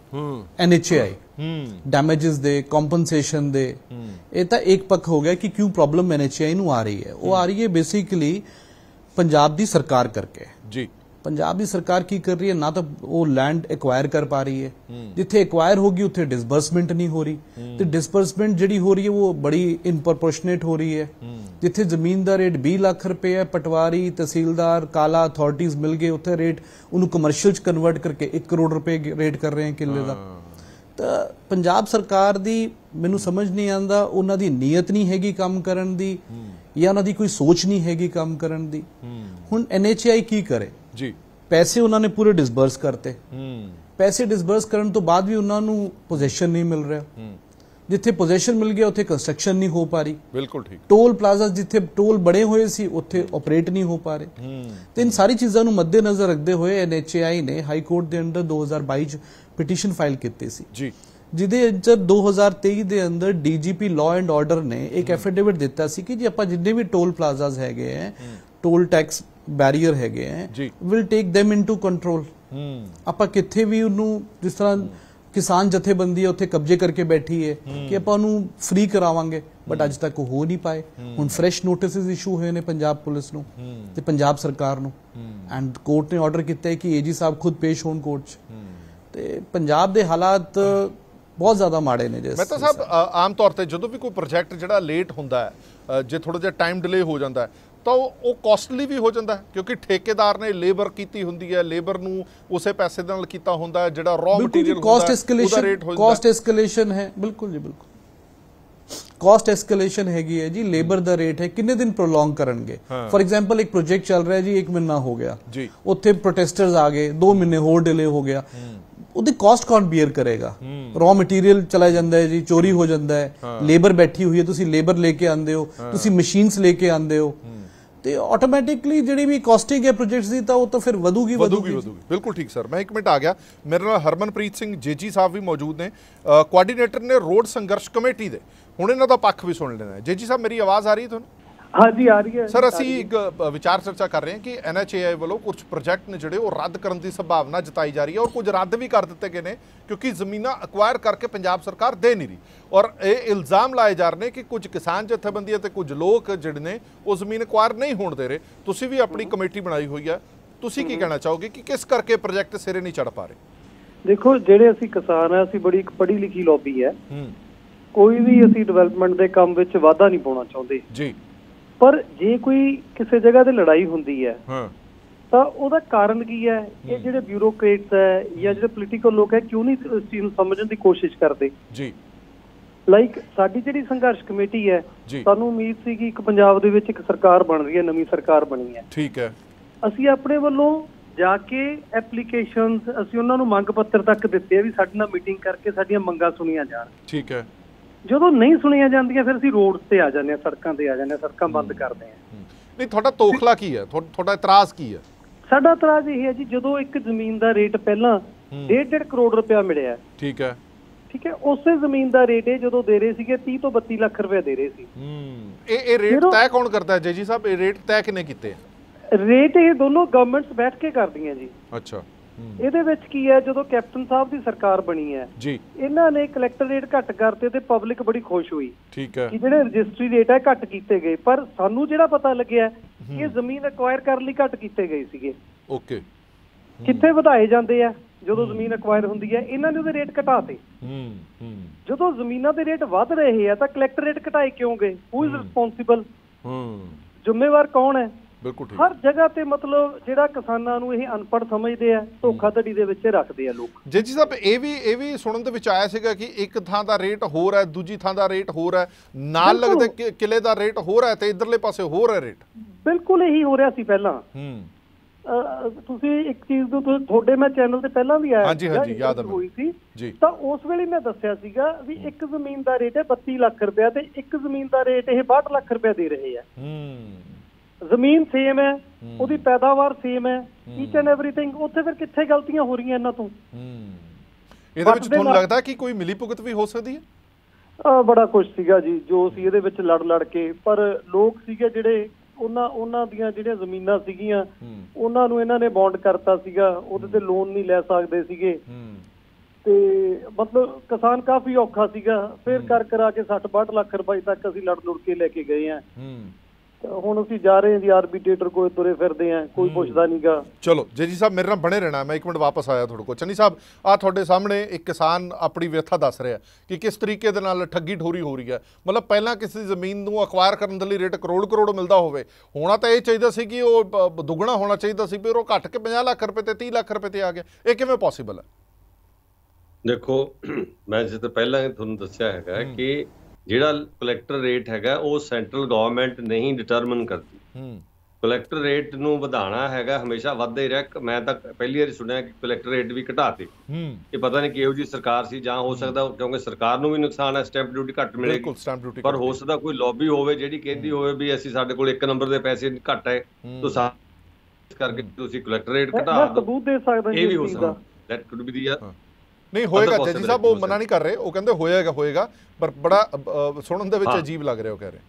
NHAI damages ਦੇ, ਕੰਪਨਸੇਸ਼ਨ ਦੇ। ਇਹ ਤਾਂ ਇੱਕ ਪੱਖ ਹੋ ਗਿਆ ਕਿ ਕਿਉਂ ਪ੍ਰੋਬਲਮ NHAI ਨੂੰ ਆ ਰਹੀ ਹੈ। ਉਹ ਆ ਰਹੀ ਹੈ ਬੇਸਿਕਲੀ ਪੰਜਾਬ ਦੀ ਸਰਕਾਰ ਕਰਕੇ ਜੀ। पंजाब की सरकार की कर रही है ना, तो वो लैंड एक्वायर कर पा रही है, जिथे एक्वायर होगी उत्थे डिसबर्समेंट नहीं हो रही, तो डिसबर्समेंट जिहड़ी हो रही है वो बड़ी इनप्रपोर्शनेट हो रही है। जिथे जमीन का रेट 20 लाख रुपए है, पटवारी, तहसीलदार, काला अथॉरिटीज मिल गए, उत्थे रेट उन्होंने कमर्शियल च कन्वर्ट करके 1 करोड़ रुपए रेट कर रहे हैं किले का। तो पंजाब सरकार दी मैनू समझ नहीं आंदा, उन्हां दी नीयत नहीं हैगी काम करन दी, या उन्हां दी कोई सोच नहीं हैगी काम करन दी। हुण NHAI की करे जी, पैसे उन्होंने पूरे डिसबर्स करते, पैसे डिसबर्स करने तो बाद भी उन्होंने पोजेशन नहीं मिल रहा, जिथे पोजेशन मिल गया उत्थे कंस्ट्रक्शन नहीं हो पा रही। बिल्कुल ठीक। टोल प्लाजा जिथे टोल बड़े हुए सी उत्थे ऑपरेट नहीं हो पा रहे। तो इन सारी चीज़ों को मद्देनजर रखते हुए NHAI ने हाई कोर्ट के अंदर 2022 पिटीशन फाइल की सी जी, जिहदे अंदर 2023 के अंदर DGP लॉ एंड ऑर्डर ने एक एफिडेविट दिता सी कि जी आपां जिन्ने भी टोल प्लाजाज हैगे हैं, टोल टैक्स बैरीयर हैगे हैं, will take them into control. आपां किथे भी उन्हों जिस तरह किसान जथेबंदी है उत्थे कब्जे करके बैठी है कि आपां उन्हों फ्री करावांगे, बट अज तक हो नहीं पाए। हुण फ्रैश नोटिस इशू हुए ने पंजाब पुलिस नूं ते पंजाब सरकार नूं, एंड कोर्ट ने ऑर्डर किया है कि AG साहब खुद पेश होण कोर्ट च। ते पंजाब दे हालात बहुत ज़्यादा माड़े ने। मैं तो साहब आम तौर पर जो भी कोई प्रोजैक्ट जिहड़ा लेट हुंदा है, जे थोड़ा जिहा टाइम डिले हो जाता है तो वो कॉस्टली भी हो जाता है, क्योंकि ठेकेदार ने लेबर की हुंदी है, लेबर नूं उसे पैसे दे नाल कीता हुंदा है, जिहड़ा रॉ मटीरियल कॉस्ट एस्केलेशन है। बिल्कुल जी, बिल्कुल कॉस्ट एस्केलेशन हैगी है जी। लेबर दा रेट है, कितने दिन प्रोलॉन्ग करनगे। फॉर एग्जांपल एक प्रोजेक्ट चल रहा है जी, 1 महीना हो गया जी, उत्थे प्रोटेस्टर्स आ गए, 2 महीने होर डिले हो गया, ਉਹਦੀ ਕਾਸਟ ਕੌਣ ਬੀਅਰ ਕਰੇਗਾ। ਰॉ ਮਟੀਰੀਅਲ ਚਲਾ ਜਾਂਦਾ ਹੈ ਜੀ, ਚੋਰੀ ਹੋ ਜਾਂਦਾ ਹੈ, ਲੇਬਰ ਬੈਠੀ ਹੋਈ ਹੈ, ਤੁਸੀਂ ਲੇਬਰ ਲੈ ਕੇ ਆਉਂਦੇ ਹੋ, ਤੁਸੀਂ ਮਸ਼ੀਨਸ ਲੈ ਕੇ ਆਉਂਦੇ ਹੋ, ਤੇ ਆਟੋਮੈਟਿਕਲੀ ਜਿਹੜੀ ਵੀ ਕਾਸਟਿੰਗ ਹੈ ਪ੍ਰੋਜੈਕਟਸ ਦੀ ਤਾਂ ਉਹ ਤਾਂ ਫਿਰ ਵਧੂਗੀ। ਬਿਲਕੁਲ ਠੀਕ ਸਰ। ਮੈਂ 1 ਮਿੰਟ ਆ ਗਿਆ, ਮੇਰੇ ਨਾਲ ਹਰਮਨਪ੍ਰੀਤ ਸਿੰਘ JG ਸਾਹਿਬ ਵੀ ਮੌਜੂਦ ਨੇ, ਕੋਆਰਡੀਨੇਟਰ ਨੇ ਰੋਡ ਸੰਘਰਸ਼ ਕਮੇਟੀ ਦੇ। ਹੁਣ ਇਹਨਾਂ ਦਾ ਪੱਖ ਵੀ ਸੁਣ ਲੈਣਾ ਹੈ। JG ਸਾਹਿਬ ਮੇਰੀ ਆਵਾਜ਼ ਆ ਰਹੀ ਹੈ ਤੁਹਾਨੂੰ? हाँ जी आ रही है सर। ਅਸੀਂ ਇੱਕ ਵਿਚਾਰ ਚਰਚਾ ਕਰ ਰਹੇ ਹਾਂ ਕਿ NHAI ਵੱਲੋਂ ਕੁਝ ਪ੍ਰੋਜੈਕਟ ਨੇ ਜਿਹੜੇ ਉਹ ਰੱਦ ਕਰਨ ਦੀ ਸੰਭਾਵਨਾ ਜਤਾਈ ਜਾ ਰਹੀ ਹੈ, ਔਰ ਕੁਝ ਰੱਦ ਵੀ ਕਰ ਦਿੱਤੇ ਗਏ ਨੇ ਕਿਉਂਕਿ ਜ਼ਮੀਨਾਂ ਅਕਵਾਇਰ ਕਰਕੇ ਪੰਜਾਬ ਸਰਕਾਰ ਦੇ ਨਹੀਂ ਰਹੀ, ਔਰ ਇਹ ਇਲਜ਼ਾਮ ਲਾਏ ਜਾ ਰਹੇ ਨੇ ਕਿ ਕੁਝ ਕਿਸਾਨ ਜਥੇਬੰਦੀਆਂ ਤੇ ਕੁਝ ਲੋਕ ਜਿਹੜੇ ਨੇ ਉਹ ਜ਼ਮੀਨ ਅਕਵਾਇਰ ਨਹੀਂ ਹੋਣ ਦੇ ਰਹੇ। ਤੁਸੀਂ ਵੀ ਆਪਣੀ ਕਮੇਟੀ ਬਣਾਈ ਹੋਈ ਹੈ, ਤੁਸੀਂ ਕੀ ਕਹਿਣਾ ਚਾਹੋਗੇ ਕਿ ਕਿਸ ਕਰਕੇ ਪ੍ਰੋਜੈਕਟ ਸਿਰੇ ਨਹੀਂ ਚੜ ਪਾ ਰਹੇ? ਦੇਖੋ, ਜਿਹੜੇ ਅਸੀਂ ਕਿਸਾਨ ਆ, ਅਸੀਂ ਬੜੀ ਇੱਕ ਪੜ੍ਹੀ ਲਿਖੀ ਲੌਬੀ ਹੈ, ਕੋਈ ਵੀ ਅਸੀਂ ਡਿਵੈਲਪਮੈਂਟ ਦੇ ਕੰਮ ਵਿੱਚ ਵਾਧਾ ਨਹੀਂ ਪਾਉਣਾ ਚਾਹੁੰਦੇ ਜੀ। पर जे कोई किसी जगह ते लड़ाई हुंदी है ਤਾਂ ਉਹਦਾ ਕਾਰਨ ਕੀ ਹੈ? ਇਹ ਜਿਹੜੇ ਬਿਊਰੋਕਰੇਟਸ ਹੈ ਜਾਂ ਜਿਹੜੇ ਪੋਲੀਟੀਕਲ ਲੋਕ ਹੈ ਕਿਉਂ ਨਹੀਂ ਇਸ ਚੀਜ਼ ਨੂੰ ਸਮਝਣ ਦੀ ਕੋਸ਼ਿਸ਼ ਕਰਦੇ ਜੀ। ਲਾਈਕ ਸਾਡੀ ਜਿਹੜੀ ਸੰਘਰਸ਼ ਕਮੇਟੀ ਹੈ, ਸਾਨੂੰ ਉਮੀਦ ਸੀ ਕਿ ਇੱਕ ਪੰਜਾਬ ਦੇ ਵਿੱਚ ਇੱਕ ਸਰਕਾਰ ਬਣ ਰਹੀ ਹੈ, ਨਵੀਂ ਸਰਕਾਰ ਬਣੀ ਹੈ, ਠੀਕ ਹੈ। ਅਸੀਂ ਆਪਣੇ ਵੱਲੋਂ ਜਾ ਕੇ ਐਪਲੀਕੇਸ਼ਨਸ ਅਸੀਂ ਉਹਨਾਂ ਨੂੰ ਮੰਗ ਪੱਤਰ ਤੱਕ ਦਿੱਤੇ ਵੀ ਸਾਡੇ ਨਾਲ ਮੀਟਿੰਗ ਕਰਕੇ ਸਾਡੀਆਂ ਮੰਗਾਂ ਸੁਣੀਆਂ ਜਾਣ, ਠੀਕ ਹੈ। ਜਦੋਂ ਨਹੀਂ ਸੁਣੀਆਂ ਜਾਂਦੀਆਂ ਫਿਰ ਅਸੀਂ ਰੋਡ ਤੇ ਆ ਜਾਂਦੇ ਹਾਂ, ਸੜਕਾਂ ਤੇ ਆ ਜਾਂਦੇ ਹਾਂ, ਸੜਕਾਂ ਬੰਦ ਕਰਦੇ ਹਾਂ। ਨਹੀਂ, ਤੁਹਾਡਾ ਤੋਖਲਾ ਕੀ ਹੈ? ਤੁਹਾਡਾ ਇਤਰਾਜ਼ ਕੀ ਹੈ? ਸਾਡਾ ਇਤਰਾਜ਼ ਇਹ ਹੈ ਜੀ, ਜਦੋਂ ਇੱਕ ਜ਼ਮੀਨ ਦਾ ਰੇਟ ਪਹਿਲਾਂ 1.5 ਕਰੋੜ ਰੁਪਇਆ ਮਿਲਿਆ, ਠੀਕ ਹੈ, ਠੀਕ ਹੈ, ਉਸੇ ਜ਼ਮੀਨ ਦਾ ਰੇਟ ਇਹ ਜਦੋਂ ਦੇ ਰਹੇ ਸੀਗੇ 30 ਤੋਂ 32 ਲੱਖ ਰੁਪਏ ਦੇ ਰਹੇ ਸੀ। ਇਹ ਰੇਟ ਤੈਅ ਕੌਣ ਕਰਦਾ ਹੈ ਜੀ ਸਾਹਿਬ? ਇਹ ਰੇਟ ਤੈਅ ਕਿਹਨੇ ਕੀਤੇ? ਰੇਟ ਇਹ ਦੋਨੋਂ ਗਵਰਨਮੈਂਟਸ ਬੈਠ ਕੇ ਕਰਦੀਆਂ ਜੀ। ਅੱਛਾ। ਇਹਦੇ ਵਿੱਚ ਕੀ ਹੈ, ਜਦੋਂ ਕੈਪਟਨ ਸਾਹਿਬ ਦੀ ਸਰਕਾਰ ਬਣੀ ਹੈ ਜੀ, ਇਹਨਾਂ ਨੇ ਕਲੈਕਟਰ ਰੇਟ ਘੱਟ ਕਰਤੇ ਤੇ ਪਬਲਿਕ ਬੜੀ ਖੁਸ਼ ਹੋਈ, ਠੀਕ ਹੈ, ਕਿ ਜਿਹੜੇ ਰਜਿਸਟਰੀ ਰੇਟ ਹੈ ਘੱਟ ਕੀਤੇ ਗਏ। ਪਰ ਸਾਨੂੰ ਜਿਹੜਾ ਪਤਾ ਲੱਗਿਆ ਇਹ ਜ਼ਮੀਨ ਅਕਵਾਇਰ ਕਰਨ ਲਈ ਘੱਟ ਕੀਤੇ ਗਏ ਸੀਗੇ। ਓਕੇ। ਕਿੱਥੇ ਵਧਾਏ ਜਾਂਦੇ ਆ ਜਦੋਂ ਜ਼ਮੀਨ ਅਕਵਾਇਰ ਹੁੰਦੀ ਹੈ? ਇਹਨਾਂ ਨੇ ਉਹਦੇ ਰੇਟ ਘਟਾਤੇ। ਜਦੋਂ ਜ਼ਮੀਨਾਂ ਦੇ ਰੇਟ ਵੱਧ ਰਹੇ ਆ ਤਾਂ ਕਲੈਕਟਰ ਰੇਟ ਘਟਾਏ ਕਿਉਂ ਗਏ? Who is responsible? ਜ਼ਿੰਮੇਵਾਰ ਕੌਣ ਹੈ? ਹਰ ਜਗ੍ਹਾ ਤੇ ਮਤਲਬ ਜਿਹੜਾ ਕਿਸਾਨਾਂ ਨੂੰ ਇਹ ਅਨਪੜ੍ਹ ਸਮਝਦੇ ਆ, ਧੋਖਾਧੜੀ ਦੇ ਵਿੱਚ ਰੱਖਦੇ ਆ ਲੋਕ। ਜੀ ਸਾਹਿਬ, ਇਹ ਵੀ ਸੁਣਨ ਦੇ ਵਿੱਚ ਆਇਆ ਸੀਗਾ ਕਿ ਇੱਕ ਥਾਂ ਦਾ ਰੇਟ ਹੋਰ ਹੈ, ਦੂਜੀ ਥਾਂ ਦਾ ਰੇਟ ਹੋਰ ਹੈ, ਨਾਲ ਲੱਗਦੇ ਕਿਲੇ ਦਾ ਰੇਟ ਹੋਰ ਹੈ ਤੇ ਇਧਰਲੇ ਪਾਸੇ ਹੋਰ ਹੈ ਰੇਟ। ਬਿਲਕੁਲ ਇਹੀ ਹੋ ਰਿਹਾ ਸੀ ਪਹਿਲਾਂ। ਤੁਸੀਂ ਇੱਕ ਚੀਜ਼ ਨੂੰ ਤੁਹਾਡੇ ਮੈਂ ਚੈਨਲ ਤੇ ਪਹਿਲਾਂ ਵੀ ਆਇਆ ਹਾਂਜੀ ਯਾਦ ਹੋਈ ਸੀ ਤਾਂ ਉਸ ਵੇਲੇ ਮੈਂ ਦੱਸਿਆ ਸੀਗਾ ਵੀ ਇੱਕ ਜ਼ਮੀਨ ਦਾ ਰੇਟ ਹੈ 32 ਲੱਖ ਰੁਪਇਆ ਤੇ ਇੱਕ ਜ਼ਮੀਨ ਦਾ ਰੇਟ ਇਹ 62 ਲੱਖ ਰੁਪਇਆ ਦੇ ਰਹੇ ਆ। ਜ਼ਮੀਨ ਸੇਮ ਹੈ, ਉਹਦੀ ਪੈਦਾਵਾਰ ਸੇਮ ਹੈ, ਈਚ ਐਂਡ ਐਵਰੀਥਿੰਗ। ਉੱਥੇ ਫਿਰ ਕਿੱਥੇ ਗਲਤੀਆਂ ਹੋ ਰਹੀਆਂ ਇਹਨਾਂ ਤੋਂ? ਇਹਦੇ ਵਿੱਚ ਤੁਹਾਨੂੰ ਲੱਗਦਾ ਕਿ ਕੋਈ ਮਿਲੀ ਭੁਗਤ ਵੀ ਹੋ ਸਕਦੀ ਹੈ? ਬੜਾ ਕੁਝ ਸੀਗਾ ਜੀ ਜੋ ਸੀ ਇਹਦੇ ਵਿੱਚ ਲੜ ਕੇ, ਪਰ ਲੋਕ ਸੀਗੇ ਜਿਹੜੇ ਉਹਨਾਂ ਦੀਆਂ ਜਿਹੜੀਆਂ ਜ਼ਮੀਨਾਂ ਸੀਗੀਆਂ ਉਹਨਾਂ ਨੂੰ ਇਹਨਾਂ ਨੇ ਬੌਂਡ ਕਰਤਾ ਸੀਗਾ, ਉਹਦੇ ਤੇ ਲੋਨ ਨਹੀਂ ਲੈ ਸਕਦੇ ਸੀਗੇ ਤੇ ਮਤਲਬ ਕਿਸਾਨ ਕਾਫੀ ਔਖਾ ਸੀਗਾ। ਫਿਰ ਕਰਾ ਕੇ 60-62 ਲੱਖ ਰੁਪਏ ਤੱਕ ਅਸੀਂ ਲੜ ਕੇ ਲੈ ਕੇ ਗਏ ਆ। ਹੁਣ ਅਸੀਂ ਜਾ ਰਹੇ ਹਾਂ ਜੀ ਆਰਬੀਟ੍ਰੇਟਰ ਕੋਲ ਤੁਰੇ ਫਿਰਦੇ ਆ, ਕੋਈ ਪੁੱਛਦਾ ਨਹੀਂਗਾ। ਚਲੋ ਜੀ ਸਾਹਿਬ ਮੇਰੇ ਨਾਲ ਬਣੇ ਰਹਿਣਾ, ਮੈਂ ਇੱਕ ਮਿੰਟ ਵਾਪਸ ਆਇਆ ਤੁਹਾਡੇ ਕੋਲ। ਚੰਨੀ ਸਾਹਿਬ ਆ ਤੁਹਾਡੇ ਸਾਹਮਣੇ ਇੱਕ ਕਿਸਾਨ ਆਪਣੀ ਵਿਅਥਾ ਦੱਸ ਰਿਹਾ ਕਿ ਕਿਸ ਤਰੀਕੇ ਦੇ ਨਾਲ ਠੱਗੀ ਠੋਰੀ ਹੋ ਰਹੀ ਹੈ। ਮਤਲਬ ਪਹਿਲਾਂ ਕਿਸੇ ਜ਼ਮੀਨ ਨੂੰ ਅਕਵਾਇਰ ਕਰਨ ਦੇ ਲਈ ਰੇਟ ਕਰੋੜ ਮਿਲਦਾ ਹੋਵੇ, ਹੋਣਾ ਤਾਂ ਇਹ ਚਾਹੀਦਾ ਸੀ ਕਿ ਉਹ ਦੁੱਗਣਾ ਹੋਣਾ ਚਾਹੀਦਾ ਸੀ, ਫਿਰ ਉਹ ਘੱਟ ਕੇ 50 ਲੱਖ ਰੁਪਏ ਤੇ 30 ਲੱਖ ਰੁਪਏ ਤੇ ਆ ਗਿਆ। ਇਹ ਕਿਵੇਂ ਪੋਸੀਬਲ ਹੈ? ਦੇਖੋ ਮੈਂ ਜਿੱਦਾਂ ਪਹਿਲਾਂ ਤੁਹਾਨੂੰ ਦੱਸਿਆ ਹੈਗਾ ਕਿ ਜਿਹੜਾ ਕਲੈਕਟਰ ਰੇਟ ਹੈਗਾ ਉਹ ਸੈਂਟਰਲ ਗਵਰਨਮੈਂਟ ਨਹੀਂ ਡਿਟਰਮਨ ਕਰਦੀ। ਕਲੈਕਟਰ ਰੇਟ ਨੂੰ ਵਧਾਉਣਾ ਹੈਗਾ ਹਮੇਸ਼ਾ ਵੱਧਦਾ ਹੀ ਰਿਹਾ। ਮੈਂ ਤਾਂ ਪਹਿਲੀ ਵਾਰੀ ਸੁਣਿਆ ਕਿ ਕਲੈਕਟਰ ਰੇਟ ਵੀ ਘਟਾਤੇ। ਇਹ ਪਤਾ ਨਹੀਂ ਕਿਹੋ ਜਿਹੀ ਸਰਕਾਰ ਸੀ, ਜਾਂ ਹੋ ਸਕਦਾ ਕਿਉਂਕਿ ਸਰਕਾਰ ਨੂੰ ਵੀ ਨੁਕਸਾਨ ਹੈ, ਸਟੈਂਪ ਡਿਊਟੀ ਘੱਟ ਮਿਲੇਗੀ, ਪਰ ਹੋ ਸਕਦਾ ਕੋਈ ਲੌਬੀ ਹੋਵੇ ਜਿਹੜੀ ਕਹਿੰਦੀ ਹੋਵੇ ਵੀ ਅਸੀਂ ਸਾਡੇ ਕੋਲ 1 ਨੰਬਰ ਦੇ ਪੈਸੇ ਘੱਟ ਹੈ ਤਾਂ ਇਸ ਕਰਕੇ ਤੁਸੀਂ ਕਲੈਕਟਰ ਰੇਟ ਘਟਾ ਦਿਓ। ਸਬੂਤ ਦੇ ਸਕਦੇ ਇਹ ਵੀ ਹੋ ਸਕਦਾ। ਦੈਟ ਕੁਡ ਬੀ ਦੀ ਨਹੀਂ ਹੋਏਗਾ ਜੱਜੀ ਸਾਹਿਬ, ਉਹ ਮਨਾ ਨਹੀਂ ਕਰ ਰਹੇ, ਉਹ ਕਹਿੰਦੇ ਹੋਏਗਾ ਪਰ ਬੜਾ ਸੁਣਨ ਦੇ ਵਿੱਚ ਅਜੀਬ ਲੱਗ ਰਿਹਾ ਉਹ ਕਹਿ ਰਹੇ।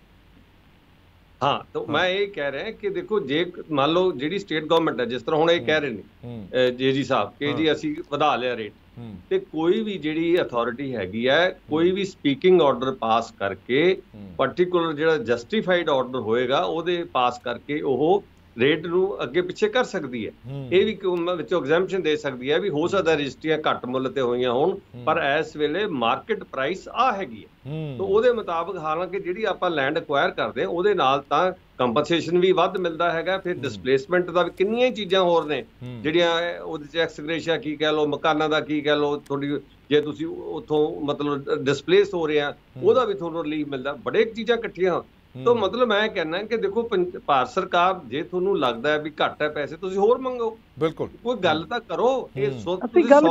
ਹਾਂ ਤਾਂ ਮੈਂ ਇਹ ਕਹਿ ਰਿਹਾ ਕਿ ਦੇਖੋ ਜੇ ਮੰਨ ਲਓ ਜਿਹੜੀ ਸਟੇਟ ਗਵਰਨਮੈਂਟ ਹੈ, ਜਿਸ ਤਰ੍ਹਾਂ ਹੁਣ ਇਹ ਕਹਿ ਰਹੇ ਨੇ ਜੀ ਸਾਹਿਬ ਕਿ ਜੀ ਅਸੀਂ ਵਧਾ ਲਿਆ ਰੇਟ, ਤੇ ਕੋਈ ਵੀ ਜਿਹੜੀ ਅਥਾਰਟੀ ਹੈਗੀ ਹੈ ਕੋਈ ਵੀ ਸਪੀਕਿੰਗ ਆਰਡਰ ਪਾਸ ਕਰਕੇ ਪਾਰਟਿਕੂਲਰ ਜਿਹੜਾ ਜਸਟੀਫਾਈਡ ਆਰਡਰ ਹੋਏਗਾ ਉਹਦੇ ਪਾਸ ਕਰਕੇ ਉਹ ਰੇਟ ਨੂੰ ਅੱਗੇ ਪਿੱਛੇ ਕਰ ਸਕਦੀ ਹੈ। ਇਹ ਵੀ ਵਿੱਚੋਂ ਐਗਜ਼ੈਂਪਸ਼ਨ ਦੇ ਸਕਦੀ ਹੈ ਵੀ ਹੋ ਸਕਦਾ ਰਜਿਸਟਰੀਆਂ ਘੱਟ ਮੁੱਲ ਤੇ ਹੋਈਆਂ ਹੋਣ, ਪਰ ਇਸ ਵੇਲੇ ਮਾਰਕੀਟ ਪ੍ਰਾਈਸ ਆ ਹੈਗੀ ਹੈ ਤਾਂ ਉਹਦੇ ਮੁਤਾਬਕ ਹਾਲਾਂਕਿ ਜਿਹੜੀ ਆਪਾਂ ਲੈਂਡ ਅਕਵਾਇਰ ਕਰਦੇ ਹਾਂ ਉਹਦੇ ਨਾਲ ਤਾਂ ਕੰਪਨਸੇਸ਼ਨ ਵੀ ਵੱਧ ਮਿਲਦਾ ਹੈਗਾ। ਫਿਰ ਡਿਸਪਲੇਸਮੈਂਟ ਦਾ ਵੀ ਕਿੰਨੀਆਂ ਹੀ ਚੀਜ਼ਾਂ ਹੋਰ ਨੇ ਜਿਹੜੀਆਂ ਉਹਦੇ 'ਚ ਐਕਸਗ੍ਰੇਸ਼ੀਆ ਕੀ ਕਹਿ ਲਓ, ਮਕਾਨਾਂ ਦਾ ਕੀ ਕਹਿ ਲਓ, ਤੁਹਾਡੀ ਜੇ ਤੁਸੀਂ ਉੱਥੋਂ ਮਤਲਬ ਡਿਸਪਲੇਸ ਹੋ ਰਹੇ ਆ ਉਹਦਾ ਵੀ ਤੁਹਾਨੂੰ ਰਿਲੀਫ ਮਿਲਦਾ। ਬੜੇ ਚੀਜ਼ਾਂ ਇਕੱਠੀਆਂ ਤਾਂ ਮਤਲਬ ਮੈਂ ਕਹਿਣਾ ਕਿ ਦੇਖੋ ਭਾਰਤ ਸਰਕਾਰ ਜੇ ਤੁਹਾਨੂੰ ਲੱਗਦਾ ਹੈ ਵੀ ਘੱਟ ਹੈ ਪੈਸੇ ਤੁਸੀਂ ਹੋਰ ਮੰਗੋ, ਬਿਲਕੁਲ ਕੋਈ ਗੱਲ ਤਾਂ ਕਰੋ। ਇਹ ਅਸੀਂ ਗੱਲ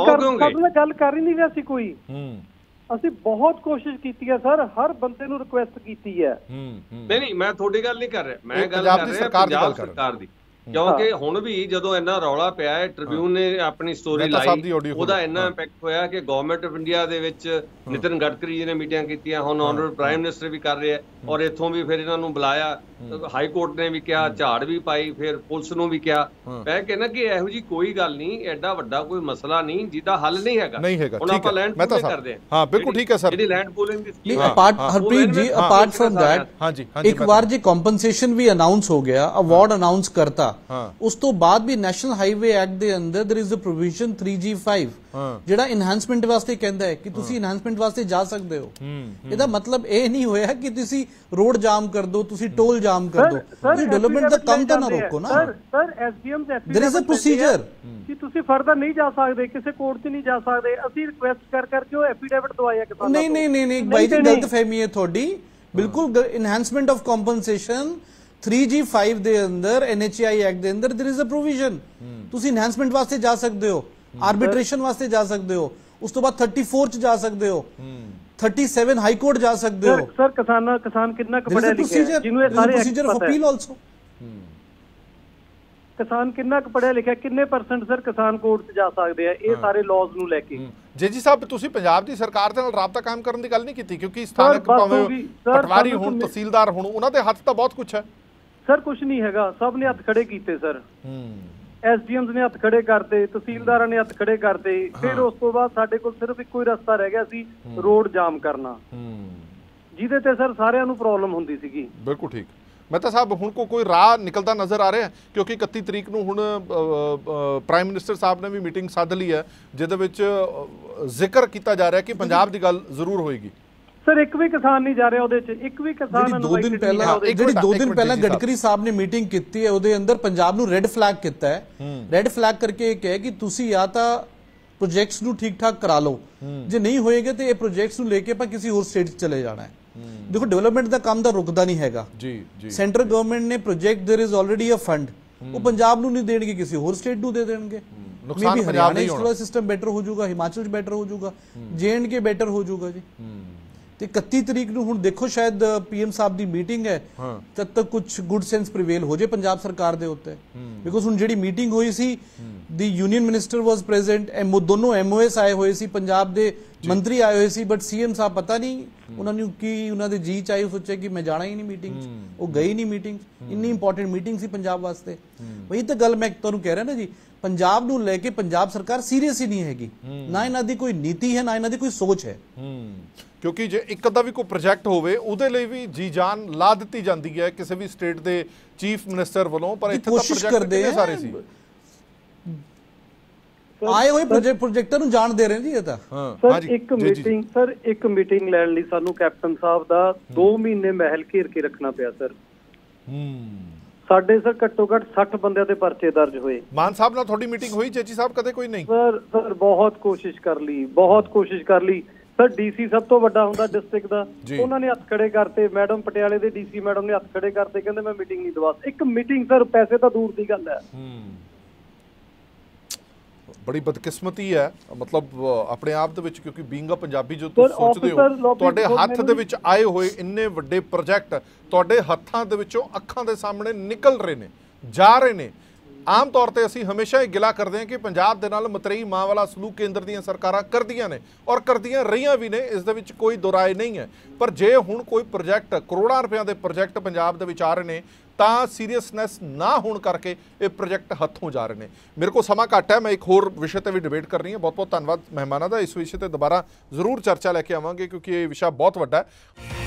ਕਰ ਹੀ ਨਹੀਂ ਰਿਹਾ ਸੀ ਕੋਈ। ਅਸੀਂ ਬਹੁਤ ਕੋਸ਼ਿਸ਼ ਕੀਤੀ ਹੈ ਸਰ, ਹਰ ਬੰਦੇ ਨੂੰ ਰਿਕੁਐਸਟ ਕੀਤੀ ਹੈ। ਨਹੀਂ ਮੈਂ ਤੁਹਾਡੀ ਗੱਲ ਨਹੀਂ ਕਰ ਰਿਹਾ, ਮੈਂ ਗੱਲ ਕਰ ਰਿਹਾ ਪੰਜਾਬ ਸਰਕਾਰ ਦੀ। ਕਿਉਂਕਿ ਹੁਣ ਵੀ ਜਦੋਂ ਇੰਨਾ ਰੌਲਾ ਪਿਆ ਹੈ, ਟ੍ਰਿਬਿਊਨ ਨੇ ਆਪਣੀ ਸਟੋਰੀ ਲਾਈ, ਉਹਦਾ ਇੰਨਾ ਇੰਪੈਕਟ ਹੋਇਆ ਕਿ ਗਵਰਨਮੈਂਟ ਆਫ ਇੰਡੀਆ ਦੇ ਵਿੱਚ ਨਿਤਿਨ ਗਡਕਰੀ ਜੀ ਨੇ ਮੀਟਿੰਗਾਂ ਕੀਤੀਆਂ, ਹੁਣ ਆਨਰੇਬਲ ਪ੍ਰਾਈਮ ਮਿਨਿਸਟਰ ਵੀ ਕਰ ਰਿਹਾ, ਔਰ ਇੱਥੋਂ ਵੀ ਫਿਰ ਇਹਨਾਂ ਨੂੰ ਬੁਲਾਇਆ, ਹਾਈ ਕੋਰਟ ਨੇ ਵੀ ਕਿਹਾ, ਝਾੜ ਵੀ ਪਾਈ, ਫਿਰ ਪੁਲਿਸ ਨੂੰ ਵੀ ਕਿਹਾ। ਮੈਂ ਕਹਿੰਦਾ ਕਿ ਇਹੋ ਜੀ ਕੋਈ ਗੱਲ ਨਹੀਂ, ਐਡਾ ਵੱਡਾ ਕੋਈ ਮਸਲਾ ਨਹੀਂ ਜਿਹਦਾ ਹੱਲ ਨਹੀਂ ਹੈਗਾ। ਹੁਣ ਆਪਾਂ ਲੈਂਡ ਪੂਲਿੰਗ ਕਰਦੇ ਹਾਂ। ਹਾਂ ਬਿਲਕੁਲ ਠੀਕ ਹੈ ਸਰ, ਜਿਹੜੀ ਲੈਂਡ ਪੂਲਿੰਗ ਦੀ scheme Harpreet ji apart firm that ਇੱਕ ਵਾਰ ਜੇ ਕੰਪਨਸੇਸ਼ਨ ਵੀ ਅਨਾਉਂਸ ਹੋ ਗਿਆ, ਅਵਾਰਡ ਅਨਾਉਂਸ ਕਰਤਾ, ਉਸ ਤੋਂ ਬਾਅਦ ਵੀ ਨੈਸ਼ਨਲ ਹਾਈਵੇ ਐਕਟ ਦੇ ਅੰਦਰ there is a provision 3G5 ਜਿਹੜਾ ਇਨਹਾਂਸਮੈਂਟ ਵਾਸਤੇ ਕਹਿੰਦਾ ਹੈ ਕਿ ਤੁਸੀਂ ਇਨਹਾਂਸਮੈਂਟ ਵਾਸਤੇ ਜਾ ਸਕਦੇ ਹੋ। ਇਹਦਾ ਮਤਲਬ ਇਹ ਨਹੀਂ ਹੋਇਆ ਕਿ ਤੁਸੀਂ ਰੋਡ ਜਾਮ ਕਰ ਦੋ, ਤੁਸੀਂ ਟੋਲ ਜਾਮ ਕਰ ਦੋ, ਤੁਸੀਂ ਡਿਵੈਲਪਮੈਂਟ ਦਾ ਕੰਮ ਤਾਂ ਨਾ ਰੋਕੋ ਨਾ। ਸਰ ਐਸਡੀਐਮ ਦੇ there is a procedure ਕਿ ਤੁਸੀਂ ਫਰਦਰ ਨਹੀਂ ਜਾ ਸਕਦੇ, ਕਿਸੇ ਕੋਰਟ 'ਚ ਨਹੀਂ ਜਾ ਸਕਦੇ। ਅਸੀਂ ਰਿਕੁਐਸਟ ਕਰਕੇ ਉਹ ਐਫੀਡੇਵਿਟ ਦਵਾਇਆ ਕਿਸਾਨਾਂ ਤੋਂ। ਨਹੀਂ ਬਾਈ ਜੀ ਗਲਤਫਹਿਮੀ ਹੈ ਤੁਹਾਡੀ। ਬਿਲਕੁਲ ਇਨਹਾਂਸਮੈਂਟ ਆਫ ਕੰਪਨਸੇਸ਼ਨ 3G5 ਦੇ ਅੰਦਰ NHAI ਐਕਟ ਦੇ ਅੰਦਰ there is a provision, ਤੁਸੀਂ ਇਨਹਾਂਸਮੈਂਟ ਵਾਸਤੇ ਜਾ ਸਕਦੇ ਹੋ, ਆਰਬਿਟ੍ਰੇਸ਼ਨ ਵਾਸਤੇ ਜਾ ਸਕਦੇ ਹੋ, ਉਸ ਤੋਂ ਬਾਅਦ 34 ਚ ਜਾ ਸਕਦੇ ਹੋ, 37 ਹਾਈ ਕੋਰਟ ਜਾ ਸਕਦੇ ਹੋ। ਸਰ ਕਿਸਾਨ ਕਿੰਨਾ ਕੁ ਪੜਿਆ ਲਿਖਿਆ ਜਿਹਨੂੰ ਇਹ ਸਾਰੇ ਪ੍ਰੋਸੀਜਰ ਆਫ ਅਪੀਲ ਆਲਸੋ। ਕਿਸਾਨ ਕਿੰਨਾ ਕੁ ਪੜਿਆ ਲਿਖਿਆ, ਕਿੰਨੇ % ਸਰ ਕਿਸਾਨ ਕੋਰਟ 'ਚ ਜਾ ਸਕਦੇ ਆ ਇਹ ਸਾਰੇ ਲਾਜ਼ ਨੂੰ ਲੈ ਕੇ? ਜੀ ਸਾਹਿਬ ਤੁਸੀਂ ਪੰਜਾਬ ਦੀ ਸਰਕਾਰ ਦੇ ਨਾਲ ਰਾਬਤਾ ਕਾਇਮ ਕਰਨ ਦੀ ਗੱਲ ਨਹੀਂ ਕੀਤੀ ਕਿਉਂਕਿ ਸਥਾਨਕ ਭਾਵੇਂ ਪਟਵਾਰੀ ਹੁਣ, ਤਹਿਸੀਲਦਾਰ ਹੁਣ, ਉਹਨਾਂ ਦੇ ਹੱਥ ਤਾਂ ਬਹੁਤ ਕੁਝ ਹੈ। ਸਰ ਕੁਝ ਨਹੀਂ ਹੈਗਾ, ਸਭ ਨੇ ਹੱਥ ਖੜੇ ਕੀਤੇ ਸਰ। ਐਸਡੀਐਮਸ ਨੇ ਹੱਥ ਖੜੇ ਕਰਤੇ, ਤਹਿਸੀਲਦਾਰਾਂ ਨੇ ਹੱਥ ਖੜੇ ਕਰਤੇ। ਫਿਰ ਉਸ ਤੋਂ ਬਾਅਦ ਸਾਡੇ ਕੋਲ ਸਿਰਫ ਇੱਕੋ ਹੀ ਰਸਤਾ ਰਹਿ ਗਿਆ ਸੀ, ਰੋਡ ਜਾਮ ਕਰਨਾ, ਜਿਹਦੇ ਤੇ ਸਰ ਸਾਰਿਆਂ ਨੂੰ ਪ੍ਰੋਬਲਮ ਹੁੰਦੀ ਸੀਗੀ। ਬਿਲਕੁਲ ਠੀਕ। ਮਹਿਤਾ ਸਾਹਿਬ ਹੁਣ ਕੋਈ ਰਾਹ ਨਿਕਲਦਾ ਨਜ਼ਰ ਆ ਰਿਹਾ ਕਿਉਂਕਿ 31 ਤਰੀਕ ਨੂੰ ਹੁਣ ਪ੍ਰਾਈਮ ਮਿਨਿਸਟਰ ਸਾਹਿਬ ਨੇ ਵੀ ਮੀਟਿੰਗ ਸੱਦ ਲਈ ਹੈ ਜਿਹਦੇ ਵਿੱਚ ਜ਼ਿਕਰ ਕੀਤਾ ਜਾ ਰਿਹਾ ਕਿ ਪੰਜਾਬ ਦੀ ਗੱਲ ਜ਼ਰੂਰ ਹੋਏਗੀ। ਸਰ ਇੱਕ ਵੀ ਕਿਸਾਨ ਨਹੀਂ ਜਾ ਰਿਹਾ ਉਹਦੇ 'ਚ, ਇੱਕ ਵੀ ਕਿਸਾਨ ਜਿਹੜੀ 2 ਦਿਨ ਪਹਿਲਾਂ ਗਡਕਰੀ ਸਾਹਿਬ ਨੇ ਮੀਟਿੰਗ ਕੀਤੀ ਹੈ ਉਹਦੇ ਅੰਦਰ ਪੰਜਾਬ ਨੂੰ ਰੈੱਡ ਫਲੈਗ ਕੀਤਾ ਹੈ। ਰੈੱਡ ਫਲੈਗ ਕਰਕੇ ਇਹ ਕਹੇ ਕਿ ਤੁਸੀਂ ਜਾਂ ਤਾਂ ਪ੍ਰੋਜੈਕਟਸ ਨੂੰ ਠੀਕ ਠਾਕ ਕਰਾ ਲਓ, ਜੇ ਨਹੀਂ ਹੋਏਗਾ ਤੇ ਇਹ ਪ੍ਰੋਜੈਕਟਸ ਨੂੰ ਲੈ ਕੇ ਆਪਾਂ ਕਿਸੇ ਹੋਰ ਸਟੇਟ 'ਚ ਚਲੇ ਜਾਣਾ ਹੈ। ਦੇਖੋ ਡਿਵੈਲਪਮੈਂਟ ਦਾ ਕੰਮ ਤਾਂ ਰੁਕਦਾ ਨਹੀਂ ਹੈਗਾ ਜੀ। ਸੈਂਟਰਲ ਗਵਰਨਮੈਂਟ ਨੇ project there is already a fund, ਉਹ ਪੰਜਾਬ ਨੂੰ ਨਹੀਂ ਦੇਣਗੇ, ਕਿਸੇ ਹੋਰ ਸਟੇਟ ਨੂੰ ਦੇ ਦੇਣਗੇ। ਨੁਕਸਾਨ ਪੰਜਾਬ ਦਾ ਹੀ ਹੋਣਾ। ਸਿਸਟਮ ਬੈਟਰ ਹੋ ਜਾਊਗਾ, ਹਿਮਾਚਲ 'ਚ ਬੈਟਰ ਹੋ ਜਾਊਗਾ, J&K ਬੈਟਰ ਹੋ ਜਾਊਗਾ ਜੀ। ਤੇ 31 ਤਰੀਕ ਨੂੰ ਹੁਣ ਦੇਖੋ ਸ਼ਾਇਦ PM ਸਾਹਿਬ ਦੀ ਮੀਟਿੰਗ ਹੈ, ਤਦ ਤੱਕ ਕੁਝ ਗੁੱਡ ਸੈਂਸ ਪ੍ਰੀਵੇਲ ਹੋ ਜੇ ਪੰਜਾਬ ਸਰਕਾਰ ਦੇ ਉੱਤੇ। ਬਿਕੋਜ਼ ਹੁਣ ਜਿਹੜੀ ਮੀਟਿੰਗ ਹੋਈ ਸੀ, the union minister was present, ਦੋਨੋਂ MOS ਆਏ ਹੋਏ ਸੀ, ਪੰਜਾਬ ਦੇ ਮੰਤਰੀ ਆਏ ਹੋਏ ਸੀ, ਬਟ CM ਸਾਹਿਬ ਪਤਾ ਨਹੀਂ ਉਹਨਾਂ ਨੂੰ ਕੀ ਉਹਨਾਂ ਦੇ ਜੀ ਚਾਹੀ ਸੋਚਿਆ ਕਿ ਮੈਂ ਜਾਣਾ ਹੀ ਨਹੀਂ ਮੀਟਿੰਗ 'ਚ, ਉਹ ਗਈ ਨਹੀਂ ਮੀਟਿੰਗ। ਇੰਨੀ ਇੰਪੋਰਟੈਂਟ ਮੀਟਿੰਗ ਸੀ ਪੰਜਾਬ ਵਾਸਤੇ। ਵਹੀ ਤਾਂ ਗੱਲ ਮੈਂ ਤੁਹਾਨੂੰ ਕਹਿ ਰਿਹਾ ਨਾ ਜੀ, ਪੰਜਾਬ ਨੂੰ ਲੈ ਕੇ ਪੰਜਾਬ ਸਰਕਾਰ ਸੀਰੀਅਸ ਹੀ ਨਹੀਂ ਹੈਗੀ, ਨਾ ਇਹਨਾਂ ਦੀ ਕੋਈ ਨੀਤੀ ਹੈ, ਨਾ ਇਹਨਾਂ ਦੀ ਕੋਈ ਸੋਚ ਹੈ। ਕਿਉਂਕਿ ਜੇ ਇੱਕ ਅੱਧਾ ਵੀ ਕੋਈ ਪ੍ਰੋਜੈਕਟ ਹੋਵੇ ਉਹਦੇ ਲਈ ਵੀ ਜੀ ਜਾਨ ਲਾ ਦਿੱਤੀ ਜਾਂਦੀ ਹੈ ਕਿਸੇ ਵੀ ਸਟੇਟ ਦੇ ਚੀਫ ਮਿਨਿਸਟਰ ਵੱਲੋਂ, ਪਰ ਇੱਥੇ ਤਾਂ ਪ੍ਰੋਜੈਕਟ ਕਿੰਨੇ ਸਾਰੇ ਸੀ ਆਏ ਹੋਏ ਪ੍ਰੋਜੈਕਟਰ ਨੂੰ ਜਾਣ ਦੇ ਰਹੇ ਜੀ। ਇਹ ਤਾਂ ਸਰ ਇੱਕ ਮੀਟਿੰਗ ਲੈਣ ਲਈ ਸਾਨੂੰ ਕੈਪਟਨ ਸਾਹਿਬ ਦਾ 2 ਮਹੀਨੇ ਮਹਿਲ ਘੇਰ ਕੇ ਰੱਖਣਾ ਪਿਆ ਸਰ। ਸਾਡੇ ਸਰ ਘੱਟੋ ਘੱਟ 60 ਬੰਦਿਆਂ ਦੇ ਪਰਚੇ ਦਰਜ ਹੋਏ। ਮਾਨ ਸਾਹਿਬ ਨਾਲ ਤੁਹਾਡੀ ਮੀਟਿੰਗ ਹੋਈ ਚੇਚੀ ਸਾਹਿਬ? ਕਦੇ ਕੋਈ ਨਹੀਂ ਸਰ ਬਹੁਤ ਕੋਸ਼ਿਸ਼ ਕਰ ਲਈ ਸਰ। DC ਸਭ ਤੋਂ ਵੱਡਾ ਹੁੰਦਾ ਡਿਸਟ੍ਰਿਕਟ ਦਾ, ਉਹਨਾਂ ਨੇ ਹੱਥ ਖੜੇ ਕਰਤੇ। ਮੈਡਮ ਪਟਿਆਲੇ ਦੇ DC ਮੈਡਮ ਨੇ ਹੱਥ ਖੜੇ ਕਰਤੇ, ਕਹਿੰਦੇ ਮੈਂ ਮੀਟਿੰਗ ਨਹੀਂ ਦਵਾ। ਇੱਕ ਮੀਟਿੰਗ ਸਰ, ਪੈਸੇ ਤਾਂ ਦੂਰ ਦੀ ਗੱਲ ਹੈ। ਬੜੀ ਬਦਕਿਸਮਤੀ ਹੈ ਮਤਲਬ ਆਪਣੇ ਆਪ ਦੇ ਵਿੱਚ, ਕਿਉਂਕਿ ਬੀਇੰਗ ਅ ਪੰਜਾਬੀ ਜੋ ਤੁਸੀਂ ਸੋਚਦੇ ਹੋ ਤੁਹਾਡੇ ਹੱਥ ਦੇ ਵਿੱਚ ਆਏ ਹੋਏ ਇੰਨੇ ਵੱਡੇ ਪ੍ਰੋਜੈਕਟ ਤੁਹਾਡੇ ਹੱਥਾਂ ਦੇ ਵਿੱਚੋਂ ਅੱਖਾਂ ਦੇ ਸਾਹਮਣੇ ਨਿਕਲ ਰਹੇ ਨੇ, ਜਾ ਰਹੇ ਨੇ। ਆਮ ਤੌਰ ਤੇ ਅਸੀਂ ਹਮੇਸ਼ਾ ਇਹ ਗਿਲਾ ਕਰਦੇ ਹਾਂ ਕਿ ਪੰਜਾਬ ਦੇ ਨਾਲ ਮਤਰੇਈ ਮਾਂ ਵਾਲਾ ਸਲੂਕ ਕੇਂਦਰ ਦੀਆਂ ਸਰਕਾਰਾਂ ਕਰਦੀਆਂ ਨੇ ਔਰ ਕਰਦੀਆਂ ਰਹੀਆਂ ਵੀ ਨੇ, ਇਸ ਦੇ ਵਿੱਚ ਕੋਈ ਦੁਰਾਏ ਨਹੀਂ ਹੈ। ਪਰ ਜੇ ਹੁਣ ਕੋਈ ਪ੍ਰੋਜੈਕਟ ਕਰੋੜਾਂ ਰੁਪਈਆਂ ਦੇ ਪ੍ਰੋਜੈਕਟ ਪੰਜਾਬ ਦੇ ਵਿੱਚ ਆ ਰਹੇ ਨੇ ਤਾਂ ਸੀਰੀਅਸਨੈਸ ਨਾ ਹੋਣ ਕਰਕੇ ਇਹ ਪ੍ਰੋਜੈਕਟ ਹੱਥੋਂ ਜਾ ਰਹੇ ਨੇ। ਮੇਰੇ ਕੋਲ ਸਮਾਂ ਘੱਟ ਹੈ, ਮੈਂ ਇੱਕ ਹੋਰ ਵਿਸ਼ੇ ਤੇ ਵੀ ਡਿਬੇਟ ਕਰਨੀ ਹੈ। ਬਹੁਤ ਬਹੁਤ ਧੰਨਵਾਦ ਮਹਿਮਾਨਾਂ ਦਾ। ਇਸ ਵਿਸ਼ੇ ਤੇ ਦੁਬਾਰਾ ਜ਼ਰੂਰ ਚਰਚਾ ਲੈ ਕੇ ਆਵਾਂਗੇ ਕਿਉਂਕਿ ਇਹ ਵਿਸ਼ਾ ਬਹੁਤ ਵੱਡਾ ਹੈ।